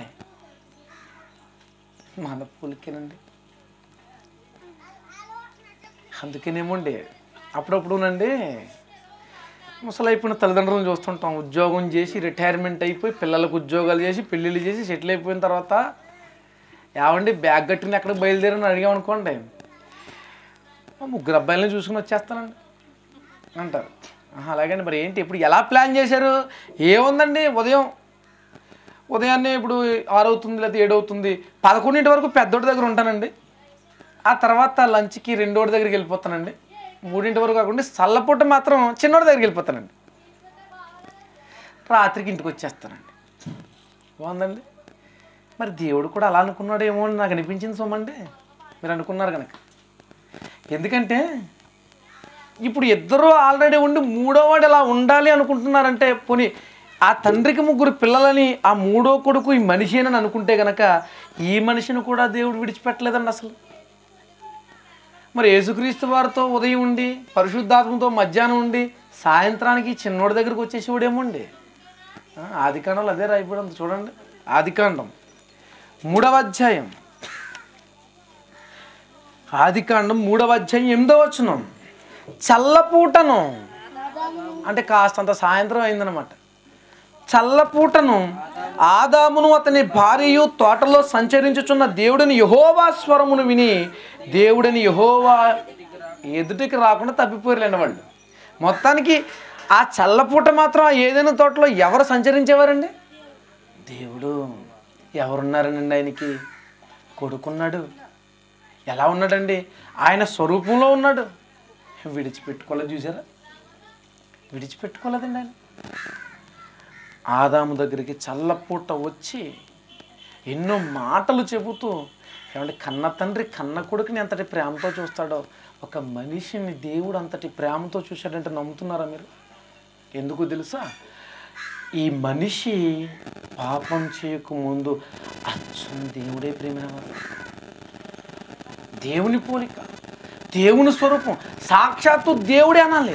మన పోలికేనండి. అందుకేనేమోండి అప్పుడప్పుడునండి ముసలైపోయిన తల్లిదండ్రులను చూస్తుంటాం. ఉద్యోగం చేసి రిటైర్మెంట్ అయిపోయి పిల్లలకు ఉద్యోగాలు చేసి పెళ్ళిళ్ళు చేసి సెటిల్ అయిపోయిన తర్వాత, ఏమండి బ్యాగ్ కట్టిన ఎక్కడికి బయలుదేరని అడిగామనుకోండి, ముగ్గురు అబ్బాయిలను చూసుకుని వచ్చేస్తానండి అంటారు. అలాగండి, మరి ఏంటి ఇప్పుడు ఎలా ప్లాన్ చేశారు? ఏముందండి, ఉదయం ఉదయాన్నే ఇప్పుడు ఆరు అవుతుంది లేకపోతే ఏడు అవుతుంది, పదకొండింటి వరకు పెద్దోడి దగ్గర ఉంటానండి. ఆ తర్వాత లంచ్కి రెండోడి దగ్గరికి వెళ్ళిపోతానండి. మూడింటి వరకు కాకుండా చల్లపూట మాత్రం చిన్నోడి దగ్గరికి వెళ్ళిపోతానండి, రాత్రికి ఇంటికి వచ్చేస్తానండి. బాగుందండి. మరి దేవుడు కూడా అలా అనుకున్నాడు ఏమో అని నాకు అనిపించింది సోమండి. మీరు అనుకున్నారు కనుక. ఎందుకంటే ఇప్పుడు ఇద్దరు ఆల్రెడీ ఉండి మూడో వాడు ఇలా ఉండాలి అనుకుంటున్నారంటే, పోనీ ఆ తండ్రికి ముగ్గురు పిల్లలని ఆ మూడో కొడుకు ఈ మనిషి అని అనుకుంటే కనుక ఈ మనిషిని కూడా దేవుడు విడిచిపెట్టలేదండి అసలు. మరి యేసుక్రీస్తు వారితో ఉదయం ఉండి పరిశుద్ధాత్మతో మధ్యాహ్నం ఉండి సాయంత్రానికి చిన్నోడి దగ్గరికి వచ్చేసేవాడేమో అండి. ఆదికాండంలో అదే రాయబడింది చూడండి. ఆదికాండం మూడవ అధ్యాయం ఆదికాండం మూడవ అధ్యాయం ఎనిమిదో వచనం. చల్లపూటను అంటే కాస్తంత సాయంత్రం అయిందనమాట. చల్లపూటను ఆదామును అతని భార్యయు తోటలో సంచరించుచున్న దేవుడిని యెహోవా స్వరమును విని దేవుడిని యెహోవా ఎదుటికి రాకుండా తప్పిపోయారండి వాళ్ళు. మొత్తానికి ఆ చల్లపూట మాత్రం ఆ ఏదైనా తోటలో ఎవరు సంచరించేవారండి? దేవుడు. ఎవరున్నారనండి ఆయనకి? కొడుకున్నాడు. ఎలా ఉన్నాడండి? ఆయన స్వరూపంలో ఉన్నాడు. విడిచిపెట్టుకోలేదు. చూసారా? విడిచిపెట్టుకోలేదండి ఆయన. ఆదాము దగ్గరికి చల్లపూట వచ్చి ఎన్నో మాటలు చెబుతూ, ఏమంటే కన్న తండ్రి కన్న కొడుకుని ఎంతటి ప్రేమతో చూస్తాడో ఒక మనిషిని దేవుడు అంతటి ప్రేమతో చూశాడంటే నమ్ముతున్నారా మీరు? ఎందుకు తెలుసా? ఈ మనిషి పాపం చేయకముందు అచ్చం దేవుడే ప్రేమినవాడు. దేవుని పోలిక, దేవుని స్వరూపం, సాక్షాత్తు దేవుడే అనాలి.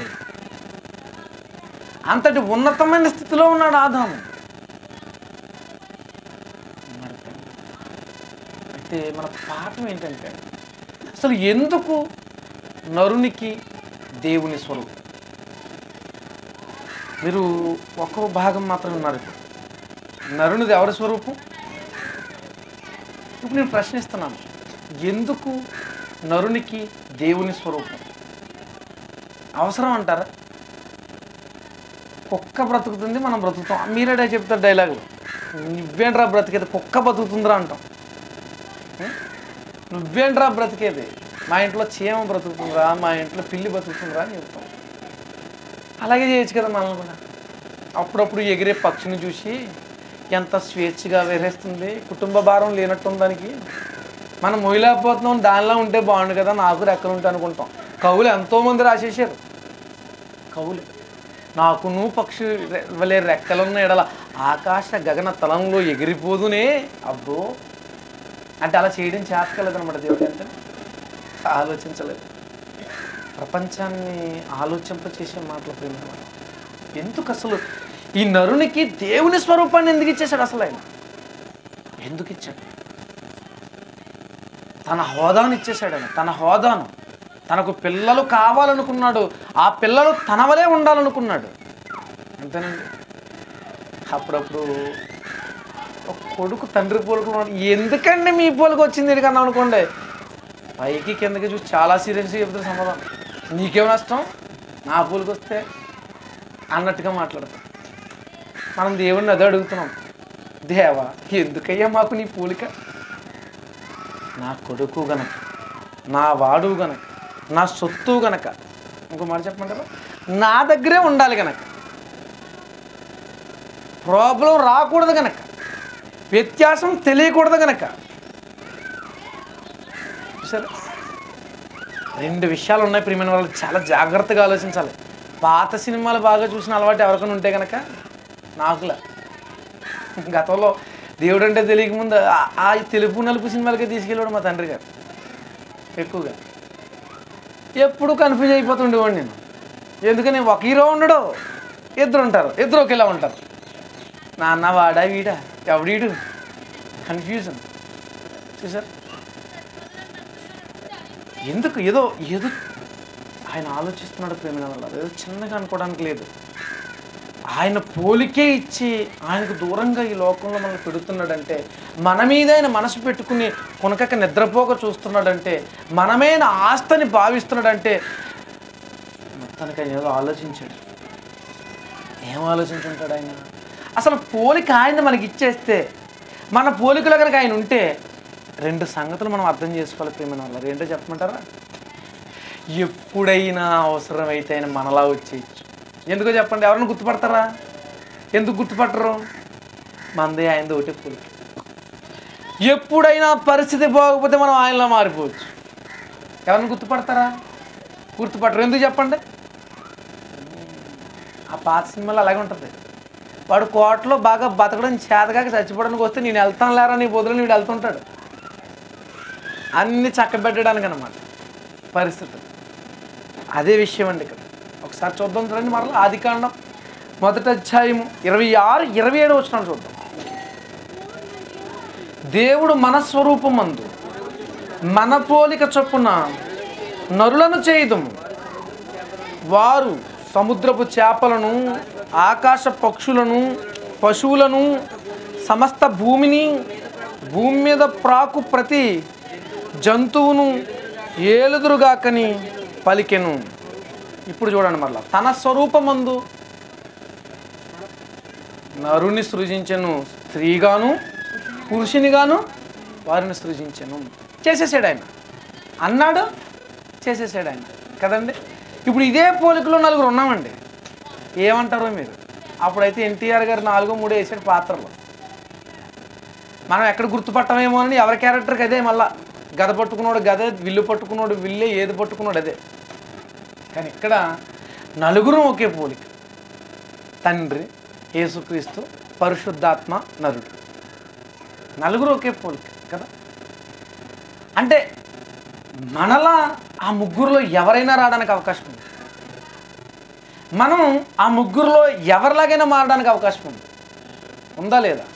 అంతటి ఉన్నతమైన స్థితిలో ఉన్నాడు ఆదాము. అయితే మన పాఠం ఏంటంటే, అసలు ఎందుకు నరునికి దేవుని స్వరూపం? మీరు ఒక్కో భాగం మాత్రం ఉన్నారు. నరునిది ఎవరి స్వరూపం? ఇప్పుడు నేను ప్రశ్నిస్తున్నాను, ఎందుకు నరునికి దేవుని స్వరూపం అవసరం అంటారా? కుక్క బ్రతుకుతుంది, మనం బ్రతుకుతాం. మీరేడా చెప్తారు డైలాగులు, నువ్వేంట్రా బ్రతికేది, కుక్క బ్రతుకుతుందిరా అంటాం. నువ్వేంట్రా బ్రతికేది, మా ఇంట్లో చీమ బ్రతుకుతుందిరా, మా ఇంట్లో పిల్లి బ్రతుకుతుందిరా అని చెప్తాం. అలాగే చేయొచ్చు కదా మనల్ని కూడా. అప్పుడప్పుడు ఎగిరే పక్షిని చూసి ఎంత స్వేచ్ఛగా వేరేస్తుంది, కుటుంబ భారం లేనట్టుంది దానికి, మనం మొయ్యలేకపోతున్నాం, దానిలో ఉంటే బాగుండు కదా, నాకు రెక్కలు ఉంటాయి అనుకుంటాం. కవులు ఎంతోమంది రాసేసారు. కవులు నాకు నువ్వు పక్షి వలే రెక్కలున్న ఎడల ఆకాశ గగన తలంలో ఎగిరిపోదునే అబ్బో అంటే అలా చేయడం చేతకలేదు అనమాట. దేవుడు అంటే ఆలోచించలేదు. ప్రపంచాన్ని ఆలోచింపచేసే మాటలు ప్రేమ. ఎందుకు అసలు ఈ నరునికి దేవుని స్వరూపాన్ని ఎందుకు ఇచ్చేశాడు? అసలు ఆయన ఎందుకు ఇచ్చాడు? తన హోదాను ఇచ్చేశాడు ఆయన. తన హోదాను, తనకు పిల్లలు కావాలనుకున్నాడు, ఆ పిల్లలు తన వలే ఉండాలనుకున్నాడు. అంతేనండి. అప్పుడప్పుడు ఒక కొడుకు తండ్రి పోలుకున్నాడు. ఎందుకండి మీ పోలికి వచ్చింది ఇదికన్నా అనుకోండి, పైకి కిందకి చూసి చాలా సీరియస్గా చెప్తారు సమాధానం. నీకేం నష్టం నా పోలికి వస్తే అన్నట్టుగా మాట్లాడతాం. మనం దేవుడిని అదే అడుగుతున్నాం, దేవా ఎందుకయ్యా మాకు నీ పోలిక? నా కొడుకు గనక, నా వాడు గనక, నా సొత్తు గనక, ఇంకో మాట చెప్పమంటారా, నా దగ్గరే ఉండాలి గనక, ప్రాబ్లం రాకూడదు గనక, వ్యత్యాసం తెలియకూడదు గనక. సరే, రెండు విషయాలు ఉన్నాయి ప్రియమైన వాళ్ళు, చాలా జాగ్రత్తగా ఆలోచించాలి. పాత సినిమాలు బాగా చూసిన అలవాటు ఎవరికైనా ఉంటే కనుక నాకులా. గతంలో దేవుడు అంటే తెలియకముందు ఆ తెలుపు నలుపు సినిమాలకే తీసుకెళ్ళాడు మా తండ్రి గారు ఎక్కువగా. ఎప్పుడు కన్ఫ్యూజ్ అయిపోతుండేవాడు నేను. ఎందుకని ఒక హీరో ఉండడు, ఇద్దరు ఉంటారు, ఇద్దరు ఒకేలా ఉంటారు. నాన్న వాడా వీడా ఎవడీడు కన్ఫ్యూజన్. చూసారు ఎందుకు? ఏదో ఏదో ఆయన ఆలోచిస్తున్నాడు ప్రేమైన వల్ల, ఏదో చిన్నగా అనుకోవడానికి లేదు. ఆయన పోలికే ఇచ్చి ఆయనకు దూరంగా ఈ లోకంలో మనల్ని పెడుతున్నాడంటే, మన మీద ఆయన మనసు పెట్టుకుని కొనకక నిద్రపోక చూస్తున్నాడంటే, మనమైన ఆస్తిని భావిస్తున్నాడంటే మొత్తానికి ఆయన ఏదో ఆలోచించాడు. ఏం ఆలోచించుంటాడు ఆయన? అసలు పోలిక ఆయన మనకి ఇచ్చేస్తే, మన పోలికలో కనుక ఆయన ఉంటే రెండు సంగతులు మనం అర్థం చేసుకోవాలి ప్రేమైన వాళ్ళు. ఏంటో చెప్పమంటారా? ఎప్పుడైనా అవసరమైతే ఆయన మనలా వచ్చేయచ్చు. ఎందుకో చెప్పండి, ఎవరైనా గుర్తుపడతారా? ఎందుకు గుర్తుపట్టరు? మనదే ఆయనది ఒకటే పోలిక. ఎప్పుడైనా పరిస్థితి బాగోకపోతే మనం ఆయనలో మారిపోవచ్చు. ఎవరిని గుర్తుపడతారా? గుర్తుపట్టరు. ఎందుకు చెప్పండి? ఆ పాత సినిమాలో అలాగే ఉంటుంది. వాడు కోటలో బాగా బతకడం చేతగాక చచ్చిపోవడానికి వస్తే నేను వెళ్తాను లేరా నీ బదులు వీడు వెళ్తుంటాడు. అన్ని చక్కబెట్టడానికి అన్నమాట పరిస్థితులు. అదే విషయం అండి ఇక్కడ. ఒకసారి చూద్దాం చూడండి, మరలా ఆదికాండం మొదటి అధ్యాయము ఇరవై ఆరు ఇరవై ఏడు వచనాలు చూద్దాం. దేవుడు మన స్వరూపమందు మన పోలిక చొప్పున నరులను చేయుదుము, వారు సముద్రపు చేపలను, ఆకాశ పక్షులను, పశువులను, సమస్త భూమిని, భూమి మీద ప్రాకు ప్రతి జంతువును ఏలుదురుగాకని పలికెను. ఇప్పుడు చూడండి మరలా, తన స్వరూపమందు నరుని సృజించెను, స్త్రీగాను పురుషునిగాను వారిని సృజించెను. చేసేసాడు ఆయన, అన్నాడు చేసేసాడు ఆయన కదండి. ఇప్పుడు ఇదే పోలికలో నలుగురు ఉన్నామండి. ఏమంటారో మీరు? అప్పుడైతే ఎన్టీఆర్ గారు నాలుగో మూడో వేసాడు పాత్రలో. మనం ఎక్కడ గుర్తుపట్టమేమో అని ఎవరి క్యారెక్టర్కి అదే, మళ్ళా గద పట్టుకున్నాడు గదే, విల్లు పట్టుకున్నాడు విల్లే, ఏది పట్టుకున్నాడు అదే. కానీ ఇక్కడ నలుగురు ఒకే పోలిక. తండ్రి, యేసుక్రీస్తు, పరిశుద్ధాత్మ, నరుడు, నలుగురు ఒకే పోలిక కదా. అంటే మనలా ఆ ముగ్గురులో ఎవరైనా రావడానికి అవకాశం ఉంది. మనం ఆ ముగ్గురులో ఎవరిలాగైనా మారడానికి అవకాశం ఉంది. ఉందా లేదా?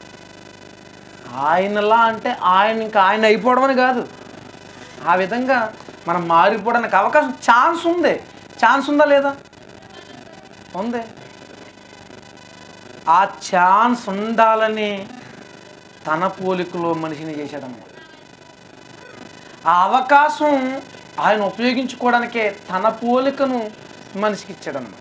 ఆయనలా అంటే ఆయన ఇంకా ఆయన అయిపోవడం అని కాదు, ఆ విధంగా మనం మారిపోవడానికి అవకాశం, ఛాన్స్ ఉంది. ఛాన్స్ ఉందా లేదా? ఉంది. ఆ ఛాన్స్ ఉండాలని తన పోలికలో మనిషిని చేశాడన్నమాట. ఆ అవకాశం ఆయన ఉపయోగించుకోవడానికే తన పోలికను మనిషికి ఇచ్చాడన్నమాట.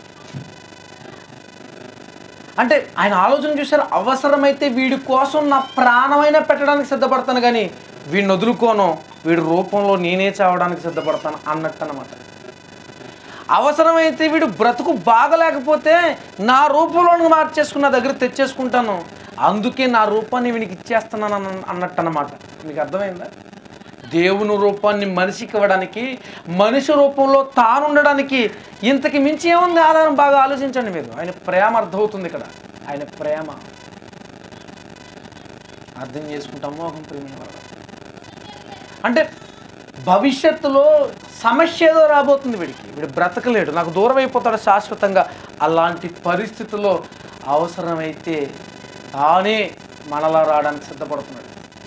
అంటే ఆయన ఆలోచన చూశారు, అవసరమైతే వీడి కోసం నా ప్రాణమైనా పెట్టడానికి సిద్ధపడతాను, కానీ వీడిని వదులుకోను, వీడి రూపంలో నేనే చావడానికి సిద్ధపడతాను అన్నట్టు అన్నమాట. అవసరమైతే వీడు బ్రతుకు బాగలేకపోతే నా రూపంలో మార్చేసుకున్న దగ్గర తెచ్చేసుకుంటాను, అందుకే నా రూపాన్ని వీనికి ఇచ్చేస్తున్నాను అన్నట్టు అన్నమాట. మీకు అర్థమైందా? దేవుని రూపాన్ని మనిషికి ఇవ్వడానికి, మనిషి రూపంలో తాను ఉండడానికి ఇంతకి మించి ఏముంది ఆధారం? బాగా ఆలోచించండి మీరు. ఆయన ప్రేమ అర్థమవుతుంది ఇక్కడ. ఆయన ప్రేమ అర్థం చేసుకుంటాము ఒక ప్రేమ. అంటే భవిష్యత్తులో సమస్య ఏదో రాబోతుంది వీడికి, వీడు బ్రతకలేడు, నాకు దూరం అయిపోతాడు శాశ్వతంగా. అలాంటి పరిస్థితుల్లో అవసరమైతే తానే మనలా రావడానికి సిద్ధపడుతున్నాడు.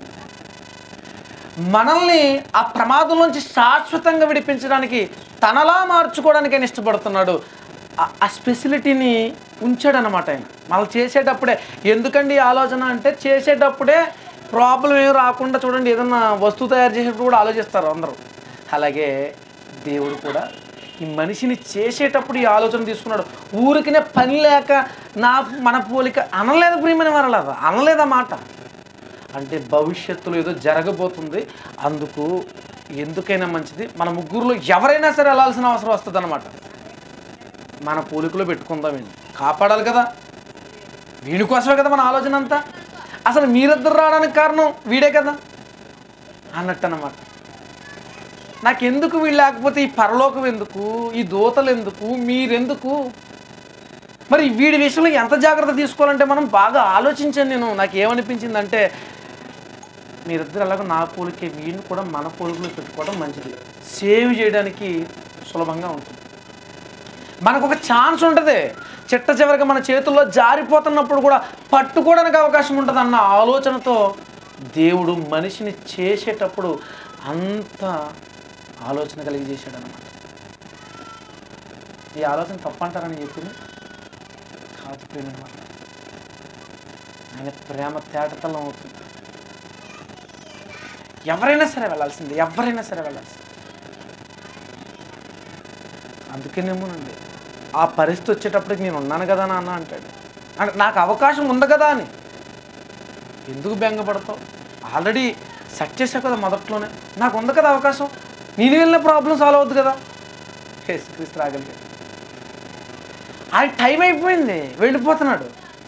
మనల్ని ఆ ప్రమాదం నుంచి శాశ్వతంగా విడిపించడానికి, తనలా మార్చుకోవడానికి ఆయన ఇష్టపడుతున్నాడు. ఆ స్పెసిలిటీని ఉంచాడనమాట ఆయన. మనం చేసేటప్పుడే. ఎందుకండి ఆలోచన అంటే, చేసేటప్పుడే ప్రాబ్లం ఏమి రాకుండా చూడండి, ఏదన్నా వస్తువు తయారు చేసేటప్పుడు కూడా ఆలోచిస్తారు అందరూ. అలాగే దేవుడు కూడా ఈ మనిషిని చేసేటప్పుడు ఈ ఆలోచన తీసుకున్నాడు. ఊరికినే పని లేక నా మన పోలిక అనలేదు, ప్రియమైన వరలేదు అనలేదా మాట. అంటే భవిష్యత్తులో ఏదో జరగబోతుంది, అందుకు ఎందుకైనా మంచిది మన ముగ్గురులో ఎవరైనా సరే వెళ్ళాల్సిన అవసరం వస్తుంది అన్నమాట. మన పోలికలో పెట్టుకుందాం, వీడిని కాపాడాలి కదా, వీడి కోసమే కదా మన ఆలోచన అంతా. అసలు మీరిద్దరు రావడానికి కారణం వీడే కదా అన్నట్టు అన్నమాట. నాకెందుకు వీళ్ళు లేకపోతే ఈ పరలోకం ఎందుకు, ఈ దూతలు ఎందుకు, మీరెందుకు? మరి వీడి విషయంలో ఎంత జాగ్రత్త తీసుకోవాలంటే మనం బాగా ఆలోచించాను నేను. నాకు ఏమనిపించిందంటే, మీరిద్దరు అలాగ నా పోలికే, వీడిని కూడా మన పోలికలో పెట్టుకోవడం మంచిది, సేవ్ చేయడానికి సులభంగా ఉంటుంది. మనకు ఒక ఛాన్స్ ఉంటుంది, చిట్ట చివరికి మన చేతుల్లో జారిపోతున్నప్పుడు కూడా పట్టుకోవడానికి అవకాశం ఉంటుంది అన్న ఆలోచనతో దేవుడు మనిషిని చేసేటప్పుడు అంత ఆలోచన కలిగి చేశాడు అన్నమాట. ఈ ఆలోచన తప్పంటారని చెప్పింది కాదు ప్రేమన్నమాట. ఆయన ప్రేమ తేటతలం అవుతుంది. ఎవరైనా సరే వెళ్ళాల్సిందే, ఎవరైనా సరే వెళ్ళాల్సిందే. అందుకేనేమోనండి ఆ పరిస్థితి వచ్చేటప్పటికి నేను ఉన్నాను కదా నాన్న అంటాడు. అంటే నాకు అవకాశం ఉంది కదా అని ఎందుకు బెంగపడతావు? ఆల్రెడీ సెట్ చేసావు కదా మొదట్లోనే, నాకు ఉంది కదా అవకాశం, నేను వెళ్ళిన ప్రాబ్లం సాల్వ్ అవుతుంది కదా, యేసుక్రీస్తు రాగలిగాడు. ఆ టైం అయిపోయింది, వెళ్ళిపోతున్నాడు.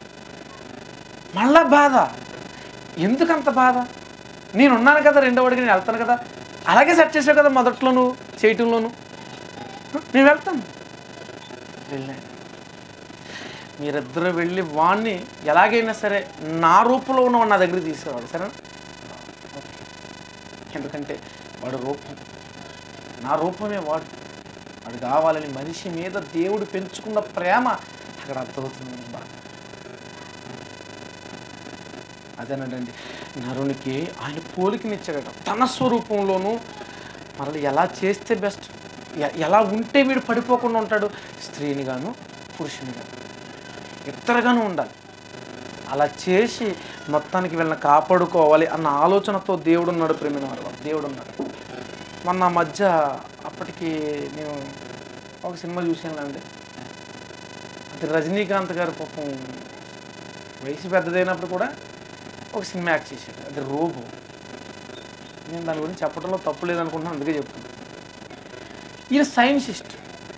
మళ్ళా బాధ. ఎందుకంత బాధ? నేనున్నాను కదా, రెండో వాడికి నేను వెళ్తాను కదా, అలాగే సెట్ చేసావు కదా మొదట్లో నువ్వు చేయటంలోను, నేను వెళ్తాను. వెళ్ళాను. మీరిద్దరూ వెళ్ళి వాణ్ణి ఎలాగైనా సరే నా రూపంలో ఉన్న నా దగ్గరికి తీసుకురావాలి, సరేనా? ఎందుకంటే వాడు రూపం, నా రూపమే వాడు. వాడు కావాలని మనిషి మీద దేవుడు పెంచుకున్న ప్రేమ అక్కడ అర్థమవుతుంది. బాగా అదేనండి, నరునికి ఆయన పోలికనిచ్చాడట, తన స్వరూపంలోనూ. మరలా ఎలా చేస్తే బెస్ట్, ఎలా ఉంటే వీడు పడిపోకుండా ఉంటాడు? స్త్రీని గాను పురుషుని గాను ఇద్దరుగాను ఉండాలి. అలా చేసి మొత్తానికి వీళ్ళని కాపాడుకోవాలి అన్న ఆలోచనతో దేవుడు ఉన్నాడు. ప్రేమైన వారు, దేవుడు ఉన్నాడు. మొన్న మధ్య అప్పటికి నేను ఒక సినిమా చూసానండి. అది రజనీకాంత్ గారు పాపం వయసు పెద్దదైనప్పుడు కూడా ఒక సినిమా యాక్ట్ చేశాడు, అది రోబో. నేను దాని గురించి చెప్పడంలో తప్పు లేదనుకుంటున్నాను, అందుకే చెప్తున్నాను. ఈయన సైన్సిస్ట్.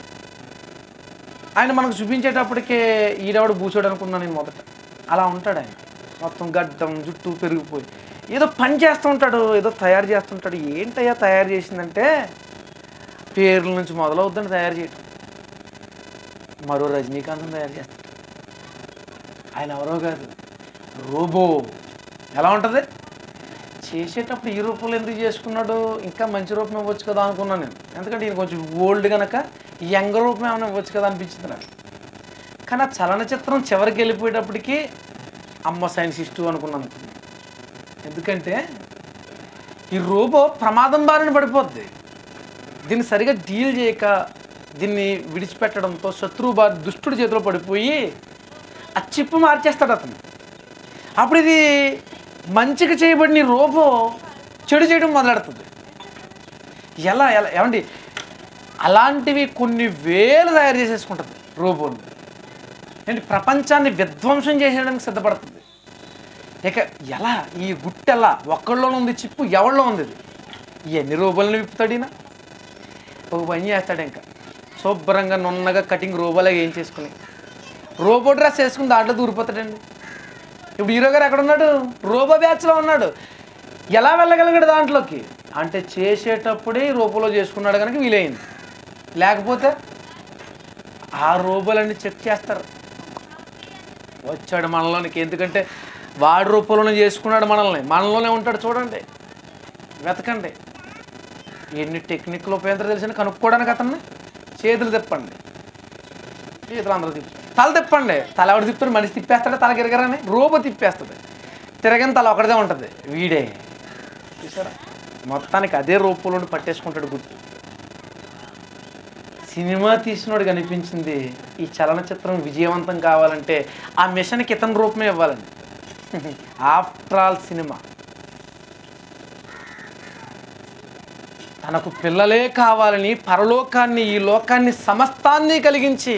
ఆయన మనకు చూపించేటప్పటికే ఈడవాడు బూసాడు అనుకున్నాను నేను మొదట. అలా ఉంటాడు ఆయన, మొత్తం గడ్డం జుట్టు పెరిగిపోయి ఏదో పని చేస్తూ ఉంటాడు, ఏదో తయారు చేస్తుంటాడు. ఏంటయ్యా తయారు చేసిందంటే పేర్ల నుంచి మొదలవుద్దని తయారు చేయటం. మరో రజనీకాంత్ని తయారు చేస్తాడు. ఆయన ఎవరో కాదు, రోబో. ఎలా ఉంటుంది? చేసేటప్పుడు ఈ రూపంలో ఎందుకు చేసుకున్నాడు, ఇంకా మంచి రూపం ఇవ్వచ్చు కదా అనుకున్నాను నేను. ఎందుకంటే ఈయన కొంచెం ఓల్డ్ కనుక యంగ్ రూపం ఏమైనా ఇవ్వచ్చు కదా అనిపించింది నాకు. కానీ ఆ చలనచిత్రం చివరికి వెళ్ళిపోయేటప్పటికి అమ్మ సైన్సిస్టు అనుకున్నాను. ఎందుకంటే ఈ రోబో ప్రమాదం బారిన పడిపోద్ది. దీన్ని సరిగా డీల్ చేయక దీన్ని విడిచిపెట్టడంతో శత్రువు బారి దుష్టుడి చేతిలో పడిపోయి ఆ చిప్పు మార్చేస్తాడు అతను. అప్పుడు ఇది మంచిగా చేయబడిన రోబో చెడు చేయడం మొదలెడుతుంది. ఎలా ఎలా ఏమండి, అలాంటివి కొన్ని వేలు తయారు చేసేసుకుంటుంది రోబోలు. ఏంటి, ప్రపంచాన్ని విధ్వంసం చేసేయడానికి సిద్ధపడుతుంది. ఇక ఎలా ఈ గుట్టెలా ఒక్కళ్ళలో ఉంది చిప్పు, ఎవరిలో ఉంది ఇది? ఎన్ని రోబోలను విప్పుతాడినా ఒక పని చేస్తాడు. ఇంకా శుభ్రంగా నున్నగా కటింగ్ రోబోలాగా ఏం చేసుకుని రోబో డ్రెస్ వేసుకుని దాంట్లో దూరిపోతాడండి. ఇప్పుడు హీరో గారు ఎక్కడున్నాడు? రోబో బ్యాచ్లో ఉన్నాడు. ఎలా వెళ్ళగలిగాడు దాంట్లోకి అంటే చేసేటప్పుడే రోబోలో చేసుకున్నాడు కనుక వీలైంది. లేకపోతే ఆ రోబోలన్నీ చెక్ చేస్తారు. వచ్చాడు మనలోనికి, ఎందుకంటే వాడి రూపంలోనే చేసుకున్నాడు మనల్ని, మనలోనే ఉంటాడు. చూడండి, వెతకండి. ఎన్ని టెక్నిక్లు ఉపయోగించారో తెలిసిన కనుక్కోవడానికి అతన్ని చేతులు తిప్పండి, చేతులు అందరూ తిప్పి తల తిప్పండి. తల ఎవడు తిప్పుతాడు? మనిషి తిప్పేస్తాడు తల గిరగరని, రోబో తిప్పేస్తుంది. తిరగని తల ఒకటిదే ఉంటుంది, వీడే. చూసారా, మొత్తానికి అదే రూపంలో పట్టేసుకుంటాడు గుర్తు. సినిమా తీసినోడు కనిపించింది ఈ చలనచిత్రం విజయవంతం కావాలంటే ఆ మిషన్కి ఇతని రూపమే ఇవ్వాలండి. ఆఫ్టర్ ఆల్ సినిమా తనకు పిల్లలే కావాలని పరలోకాన్ని ఈ లోకాన్ని సమస్తాన్ని కలిగించి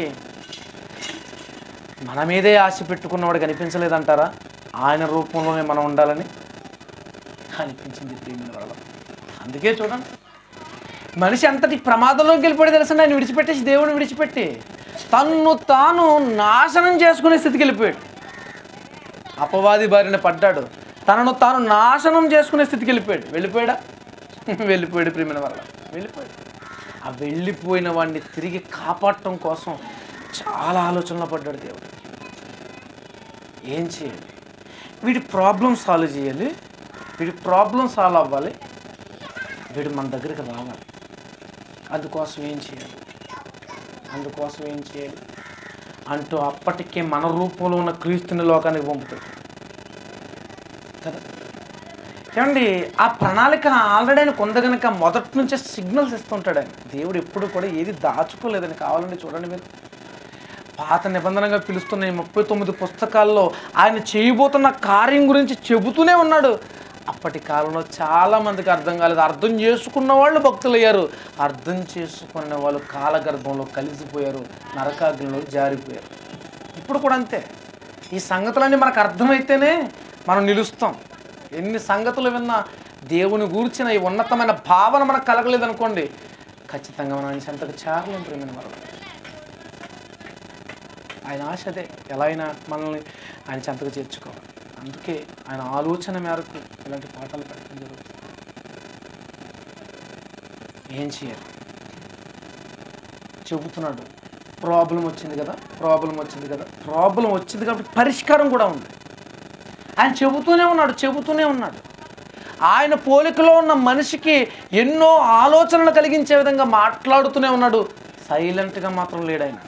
మన మీదే ఆశ పెట్టుకున్నవాడు కనిపించలేదంటారా? ఆయన రూపంలోనే మనం ఉండాలని అనిపించింది ప్రేమిల వల్ల. అందుకే చూడండి, మనిషి అంతటి ప్రమాదంలోకి వెళ్ళిపోయి తెలుసు. ఆయన విడిచిపెట్టేసి దేవుడిని విడిచిపెట్టి తన్ను తాను నాశనం చేసుకునే స్థితికి వెళ్ళిపోయాడు. అపవాది బారిన పడ్డాడు, తనను తాను నాశనం చేసుకునే స్థితికి వెళ్ళిపోయాడు. వెళ్ళిపోయాడా? వెళ్ళిపోయాడు ప్రేమిల వల్ల, వెళ్ళిపోయాడు. ఆ వెళ్ళిపోయిన వాడిని తిరిగి కాపాడటం కోసం చాలా ఆలోచనలో పడ్డాడు దేవుడు. ఏం చేయాలి? వీడి ప్రాబ్లం సాల్వ్ చేయాలి, వీడి ప్రాబ్లం సాల్వ్ అవ్వాలి, వీడు మన దగ్గరికి రావాలి. అందుకోసం ఏం చేయాలి అందుకోసం ఏం చేయాలి అంటూ అప్పటికే మన రూపంలో ఉన్న క్రీస్తుని లోకానికి పంపుతాడు కదా. ఏమండి, ఆ ప్రణాళిక ఆల్రెడీ ఆయన కొంద కనుక మొదటి నుంచే సిగ్నల్స్ ఇస్తుంటాడు ఆయన. దేవుడు ఎప్పుడు కూడా ఏది దాచుకోలేదని. కావాలండి చూడండి, మీరు పాత నిబంధనగా పిలుస్తున్న ఈ ముప్పై తొమ్మిది పుస్తకాల్లో ఆయన చేయబోతున్న కార్యం గురించి చెబుతూనే ఉన్నాడు. అప్పటి కాలంలో చాలామందికి అర్థం కాలేదు. అర్థం చేసుకున్న వాళ్ళు భక్తులయ్యారు, అర్థం చేసుకున్న వాళ్ళు కాలగర్భంలో కలిసిపోయారు, నరకాగ్నిలో జారిపోయారు. ఇప్పుడు కూడా అంతే. ఈ సంగతులన్నీ మనకు అర్థమైతేనే మనం నిలుస్తాం. ఎన్ని సంగతులు విన్నా దేవుని గూర్చిన ఈ ఉన్నతమైన భావన మనకు కలగలేదనుకోండి, ఖచ్చితంగా మనం ఆయన చెంతకు చేరలేం ప్రేమైన వారు. ఆయన ఆశ అదే, ఎలా అయినా మనల్ని ఆయన చెంతకు చేర్చుకోవాలి. అందుకే ఆయన ఆలోచన మేరకు ఇలాంటి పాఠాలు పెట్టడం జరుగుతుంది. ఏం చేయాలి చెబుతున్నాడు. ప్రాబ్లం వచ్చింది కదా ప్రాబ్లం వచ్చింది కదా ప్రాబ్లం వచ్చింది కాబట్టి పరిష్కారం కూడా ఉంది. ఆయన చెబుతూనే ఉన్నాడు చెబుతూనే ఉన్నాడు ఆయన పోలికలో ఉన్న మనిషికి ఎన్నో ఆలోచనలు కలిగించే విధంగా మాట్లాడుతూనే ఉన్నాడు. సైలెంట్గా మాత్రం లేడు ఆయన.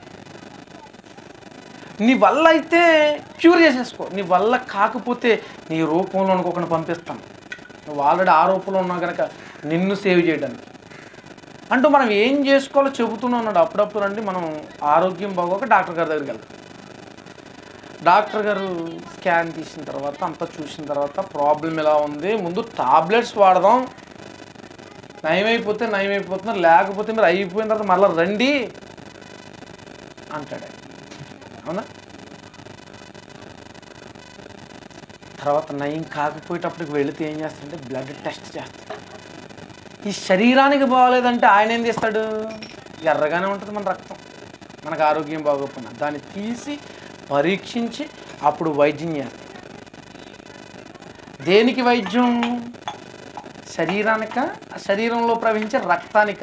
నీ వల్ల అయితే క్యూర్ చేసేసుకో, నీ వల్ల కాకపోతే నీ రూపంలో ఇంకొకరిని పంపిస్తాను, నువ్వు ఆల్రెడీ ఆ రూపంలో ఉన్నావు కనుక నిన్ను సేవ్ చేయడానికి అంటూ మనం ఏం చేసుకోవాలో చెబుతూనే ఉన్నాడు. అప్పుడప్పుడు అండి మనం ఆరోగ్యం బాగోక డాక్టర్ గారి దగ్గరికి వెళ్తాం. డాక్టర్ గారు స్కాన్ తీసిన తర్వాత అంతా చూసిన తర్వాత ప్రాబ్లం ఎలా ఉంది, ముందు టాబ్లెట్స్ వాడదాం, నయమైపోతే నయమైపోతున్నారు, లేకపోతే మీరు అయిపోయిన తర్వాత మళ్ళీ రండి అంటాడు. అవునా? తర్వాత నయం కాకపోయేటప్పటికి వెళితే ఏం చేస్తాడంటే బ్లడ్ టెస్ట్ చేస్తాడు. ఈ శరీరానికి బాగోలేదంటే ఆయన ఏం చేస్తాడు, ఎర్రగానే ఉంటుంది మన రక్తం, మనకు ఆరోగ్యం బాగోకుండా దాన్ని తీసి పరీక్షించి అప్పుడు వైద్యం చేస్తాడు. దేనికి వైద్యం? శరీరానిక, శరీరంలో ప్రవహించే రక్తానిక?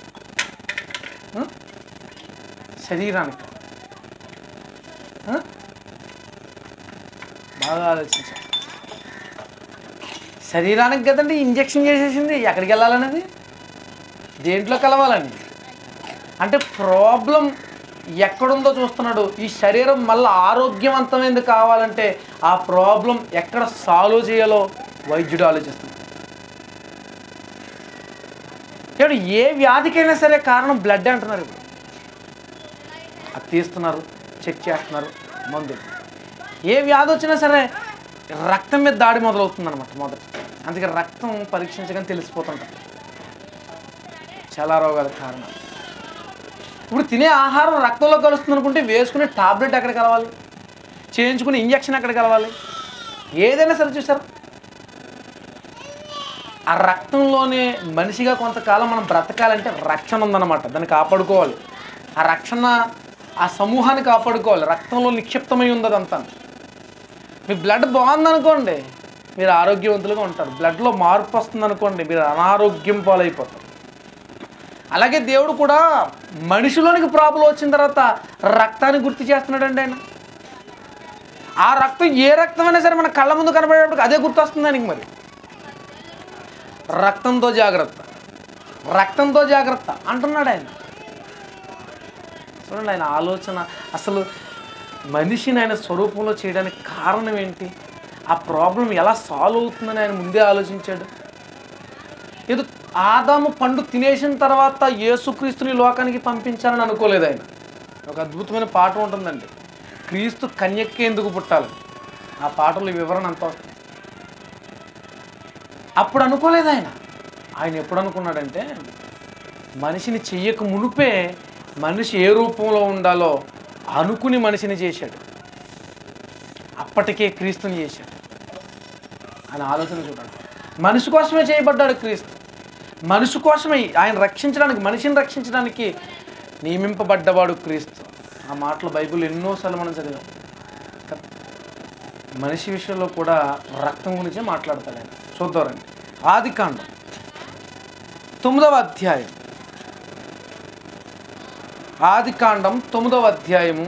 శరీరానిక? బాగా ఆలోచించాలి. శరీరానికి కదండి ఇంజెక్షన్ చేసేసింది, ఎక్కడికి వెళ్ళాలనేది, దేంట్లో కలవాలని. అంటే ప్రాబ్లం ఎక్కడుందో చూస్తున్నాడు. ఈ శరీరం మళ్ళీ ఆరోగ్యవంతమైంది కావాలంటే ఆ ప్రాబ్లం ఎక్కడ సాల్వ్ చేయాలో వైద్యుడు ఆలోచిస్తున్నాడు. ఇప్పుడు ఏ వ్యాధికైనా సరే కారణం బ్లడ్ అంటున్నారు. ఇప్పుడు అది తీస్తున్నారు, చెక్ చేస్తున్నారు, మందులు. ఏ వ్యాధి వచ్చినా సరే రక్తం మీద దాడి మొదలవుతుంది అనమాట మొదట. అందుకే రక్తం పరీక్షించగానే తెలిసిపోతుంటుంది చాలా రోగాలకు కారణం. ఇప్పుడు తినే ఆహారం రక్తంలో కలుస్తుంది అనుకుంటే వేసుకునే టాబ్లెట్ ఎక్కడ కలవాలి, చేయించుకునే ఇంజక్షన్ ఎక్కడ కలవాలి, ఏదైనా సరే చూసారు ఆ రక్తంలోనే మనిషిగా కొంతకాలం మనం బ్రతకాలంటే రక్షణ ఉందన్నమాట, దాన్ని కాపాడుకోవాలి. ఆ రక్షణ ఆ సమూహాన్ని కాపాడుకోవాలి. రక్తంలో నిక్షిప్తమై ఉంది అదంతా. మీ బ్లడ్ బాగుందనుకోండి మీరు ఆరోగ్యవంతులుగా ఉంటారు, బ్లడ్లో మార్పు వస్తుంది అనుకోండి మీరు అనారోగ్యం పాలైపోతారు. అలాగే దేవుడు కూడా మనిషిలోనికి ప్రాబ్లం వచ్చిన తర్వాత రక్తాన్ని గుర్తు చేస్తున్నాడండి ఆయన. ఆ రక్తం ఏ రక్తం అయినా సరే మన కళ్ళ ముందు కనబడేటప్పుడు అదే గుర్తు వస్తుంది ఆయనకి. మరి రక్తంతో జాగ్రత్త, రక్తంతో జాగ్రత్త అంటున్నాడు ఆయన. చూడండి ఆయన ఆలోచన, అసలు మనిషిని ఆయన స్వరూపంలో చేయడానికి కారణం ఏంటి, ఆ ప్రాబ్లం ఎలా సాల్వ్ అవుతుందని ఆయన ముందే ఆలోచించాడు. ఏదో ఆదాము పండు తినేసిన తర్వాత యేసుక్రీస్తుని లోకానికి పంపించాలని అనుకోలేదు ఆయన. ఒక అద్భుతమైన పాట ఉంటుందండి, క్రీస్తు కన్యక్కే ఎందుకు పుట్టాలి, ఆ పాటలో వివరణ అంత వస్తుంది. అప్పుడు అనుకోలేదు ఆయన. ఆయన ఎప్పుడు అనుకున్నాడంటే మనిషిని చెయ్యక మునుపే మనిషి ఏ రూపంలో ఉండాలో అనుకుని మనిషిని చేశాడు. అప్పటికే క్రీస్తుని చేశాడు. ఆయన ఆలోచన చూడండి, మనిషి కోసమే చేయబడ్డాడు క్రీస్తు. మనిషి కోసమే ఆయన రక్షించడానికి, మనిషిని రక్షించడానికి నియమింపబడ్డవాడు క్రీస్తు. ఆ మాటలు బైబిల్ ఎన్నోసార్లు మనం చదివాం. మనిషి విషయంలో కూడా రక్తం గురించే మాట్లాడతాడు ఆయన. చూద్దారండి ఆదికాండం తొమ్మిదవ అధ్యాయం. ఆదికాండం తొమ్మిదవ అధ్యాయము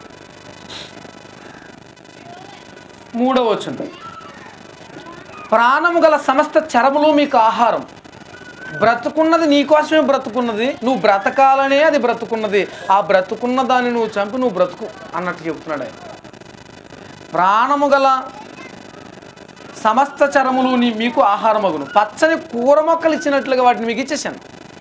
మూడవ వచనం. ప్రాణము గల సమస్త చరములు మీకు ఆహారం, బ్రతుకున్నది నీకోసమే బ్రతుకున్నది, నువ్వు బ్రతకాలనే అది బ్రతుకున్నది, ఆ బ్రతుకున్న దాన్ని నువ్వు చంపి నువ్వు బ్రతుకు అన్నట్టు చెప్తున్నాడు ఆయన. ప్రాణము గల సమస్త చరములు నీ మీకు ఆహారమగును. పచ్చని కూర మొక్కలు ఇచ్చినట్లుగా వాటిని మీకు ఇచ్చేసాను.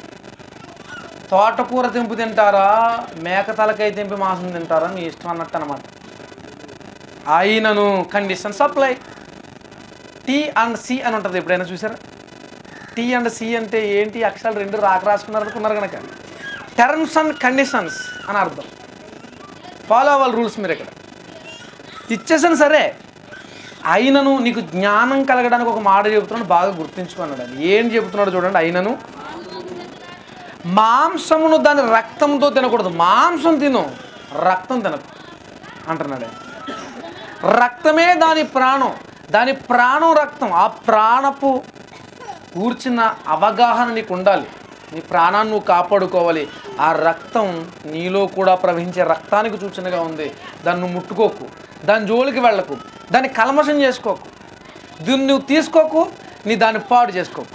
తోటకూర తెంపు తింటారా, మేక తలకాయ తెంపి మాంసం తింటారా, మీ ఇష్టం అన్నట్టు అనమాట. అయినను condition supply. T and C అని ఉంటుంది, ఎప్పుడైనా చూసారా? టీ అండ్ సి అంటే ఏంటి, అక్షరాలు రెండు రాక రాసుకున్నారు అనుకున్నారు కనుక టర్మ్స్ అండ్ కండిషన్స్ అని అర్థం. ఫాలో అవ్వాలి రూల్స్ మీరు ఇక్కడ. ఇచ్చేసాను సరే, అయినను నీకు జ్ఞానం కలగడానికి ఒక మాట చెబుతున్నాడు, బాగా గుర్తించుకున్నాడు. అది ఏం చెబుతున్నాడు చూడండి. అయినను మాంసమును దాని రక్తంతో తినకూడదు. మాంసం తిను, రక్తం తినకు అంటున్నాడు. రక్తమే దాని ప్రాణం, దాని ప్రాణం రక్తం. ఆ ప్రాణపు కూర్చిన అవగాహన నీకు ఉండాలి. నీ ప్రాణాన్ని నువ్వు కాపాడుకోవాలి. ఆ రక్తం నీలో కూడా ప్రవహించే రక్తానికి సూచనగా ఉంది. దాన్ని నువ్వు ముట్టుకోకు, దాని జోలికి వెళ్ళకు, దాన్ని కల్మషం చేసుకోకు, దీన్ని నువ్వు తీసుకోకు, నీ దాన్ని పాడు చేసుకోకు.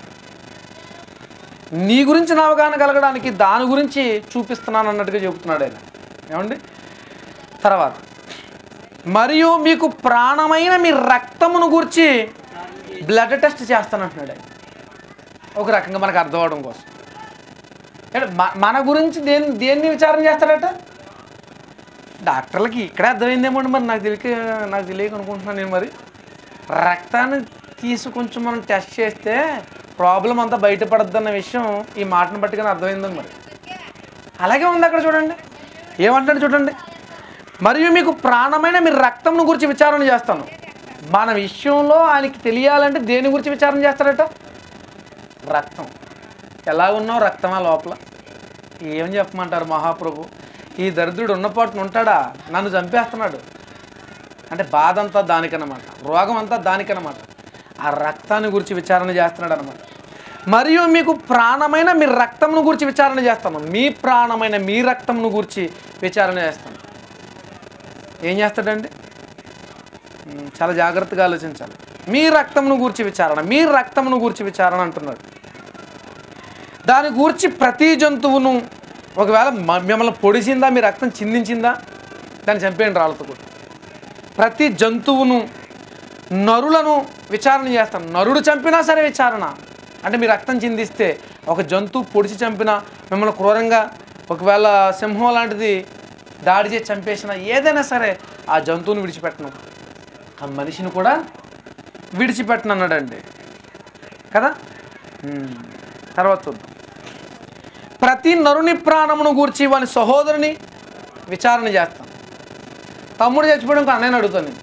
నీ గురించి నా అవగాహన కలగడానికి దాని గురించి చూపిస్తున్నాను అన్నట్టుగా చెబుతున్నాడు ఆయన. ఏమండి? తర్వాత మరియు మీకు ప్రాణమైన మీ రక్తమును గురించి బ్లడ్ టెస్ట్ చేస్తానంటున్నాడు ఆయన. ఒక రకంగా మనకు అర్థం అవడం కోసం. మన గురించి దేని దేన్ని విచారణ చేస్తాడట? డాక్టర్లకి ఇక్కడే అర్థమైందేమో మరి, నాకు తెలియక నాకు తెలియక అనుకుంటున్నాను నేను. మరి రక్తాన్ని తీసి కొంచెం మనం టెస్ట్ చేస్తే ప్రాబ్లం అంతా బయటపడద్దన్న విషయం ఈ మాటను బట్టిగానే అర్థమైందని మరి. అలాగే ఉంది అక్కడ చూడండి, ఏమంటాడు చూడండి. మరియు మీకు ప్రాణమైన మీ రక్తంను గురించి విచారణ చేస్తాను. మన విషయంలో ఆయనకి తెలియాలంటే దేని గురించి విచారణ చేస్తాడట? రక్తం. ఎలా ఉన్నావు రక్తమా లోపల? ఏమని చెప్పమంటారు మహాప్రభు? ఈ దరిద్రుడు ఉన్నపాటున ఉంటాడా? నన్ను చంపేస్తున్నాడు అంటే బాధ అంతా దానికన్నమాట, రోగం అంతా దానికన్నమాట. ఆ రక్తాన్ని గురించి విచారణ చేస్తున్నాడు అనమాట. మరియు మీకు ప్రాణమైన మీ రక్తంను గురించి విచారణ చేస్తాను. మీ ప్రాణమైన మీ రక్తంను గురించి విచారణ చేస్తాను. ఏం చేస్తాడండి? చాలా జాగ్రత్తగా ఆలోచించాలి. మీ రక్తంను గూర్చి విచారణ, మీ రక్తమును గూర్చి విచారణ అంటున్నాడు. దాని గూర్చి ప్రతి జంతువును, ఒకవేళ మిమ్మల్ని పొడిచిందా, మీ రక్తం చిందించిందా, దాన్ని చంపేయండి రాళ్ళతో కూడా. ప్రతి జంతువును, నరులను విచారణ చేస్తాను. నరుడు చంపినా సరే విచారణ. అంటే మీ రక్తం చిందిస్తే, ఒక జంతువు పొడిచి చంపినా, మిమ్మల్ని క్రూరంగా ఒకవేళ సింహం లాంటిది దాడి చేసి చంపేసినా, ఏదైనా సరే ఆ జంతువుని విడిచిపెట్టను, ఆ మనిషిని కూడా విడిచిపెట్టను అన్నాడండి కదా. తర్వాత చూద్దాం. ప్రతి నరుని ప్రాణమును గూర్చి వాని సహోదరుని విచారణ చేస్తాను. తమ్ముడు చచ్చిపోవడం అన్నయ్యని అడుగుతాను నేను.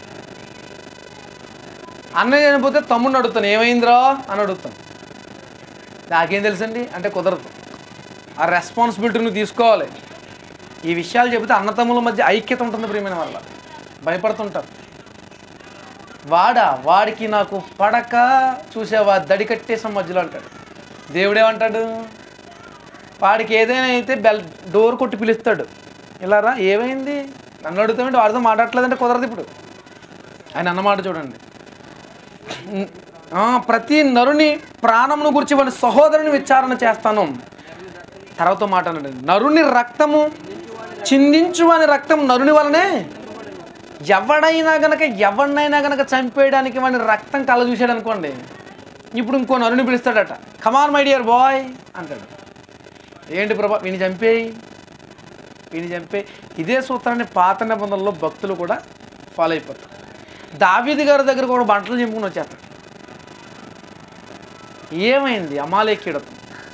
అన్నయ్య చనిపోతే తమ్ముడిని అడుగుతాను, ఏమైందిరా అని అడుగుతాను. నాకేం తెలుసండి అంటే కుదరదు. ఆ రెస్పాన్సిబిలిటీ నువ్వు తీసుకోవాలి. ఈ విషయాలు చెబితే అన్నతమ్ముల మధ్య ఐక్యత ఉంటుంది ప్రియమైన వల్ల. భయపడుతుంటారు. వాడా వాడికి నాకు పడక చూసావా దడి కట్టేసాం మధ్యలో అంటాడు. దేవుడేమంటాడు? వాడికి ఏదైనా అయితే బెల్ డోర్ కొట్టి పిలుస్తాడు, ఇలారా ఏమైంది నన్ను అడుగుతామంటే వాడితో మాట్లాడలేదంటే కుదరదు. ఇప్పుడు ఆయన అన్నమాట చూడండి. ప్రతి నరుని ప్రాణమును గురించి వాడి సహోదరుని విచారణ చేస్తాను. తర్వాత మాట అన్నాడు, నరుని రక్తము చిందించు అని రక్తం నరుని వలనే ఎవడైనా గనక ఎవరినైనా గనక చంపేయడానికి వాడిని రక్తం కళ్ళ చూసాడు అనుకోండి, ఇప్పుడు ఇంకో నరుని పిలుస్తాడట, కమాన్ మై డియర్ బాయ్ అంటాడు. ఏంటి ప్రభా వీని చంపేయి వీని చంపేయి. ఇదే సూత్రాన్ని పాత నిబంధనలో భక్తులు కూడా ఫాలో అయిపోతారు. దావీదు గారి దగ్గర కూడా బట్టలు చింపుకుని వచ్చేస్తాడు. ఏమైంది? అమాలేకీయుడతం.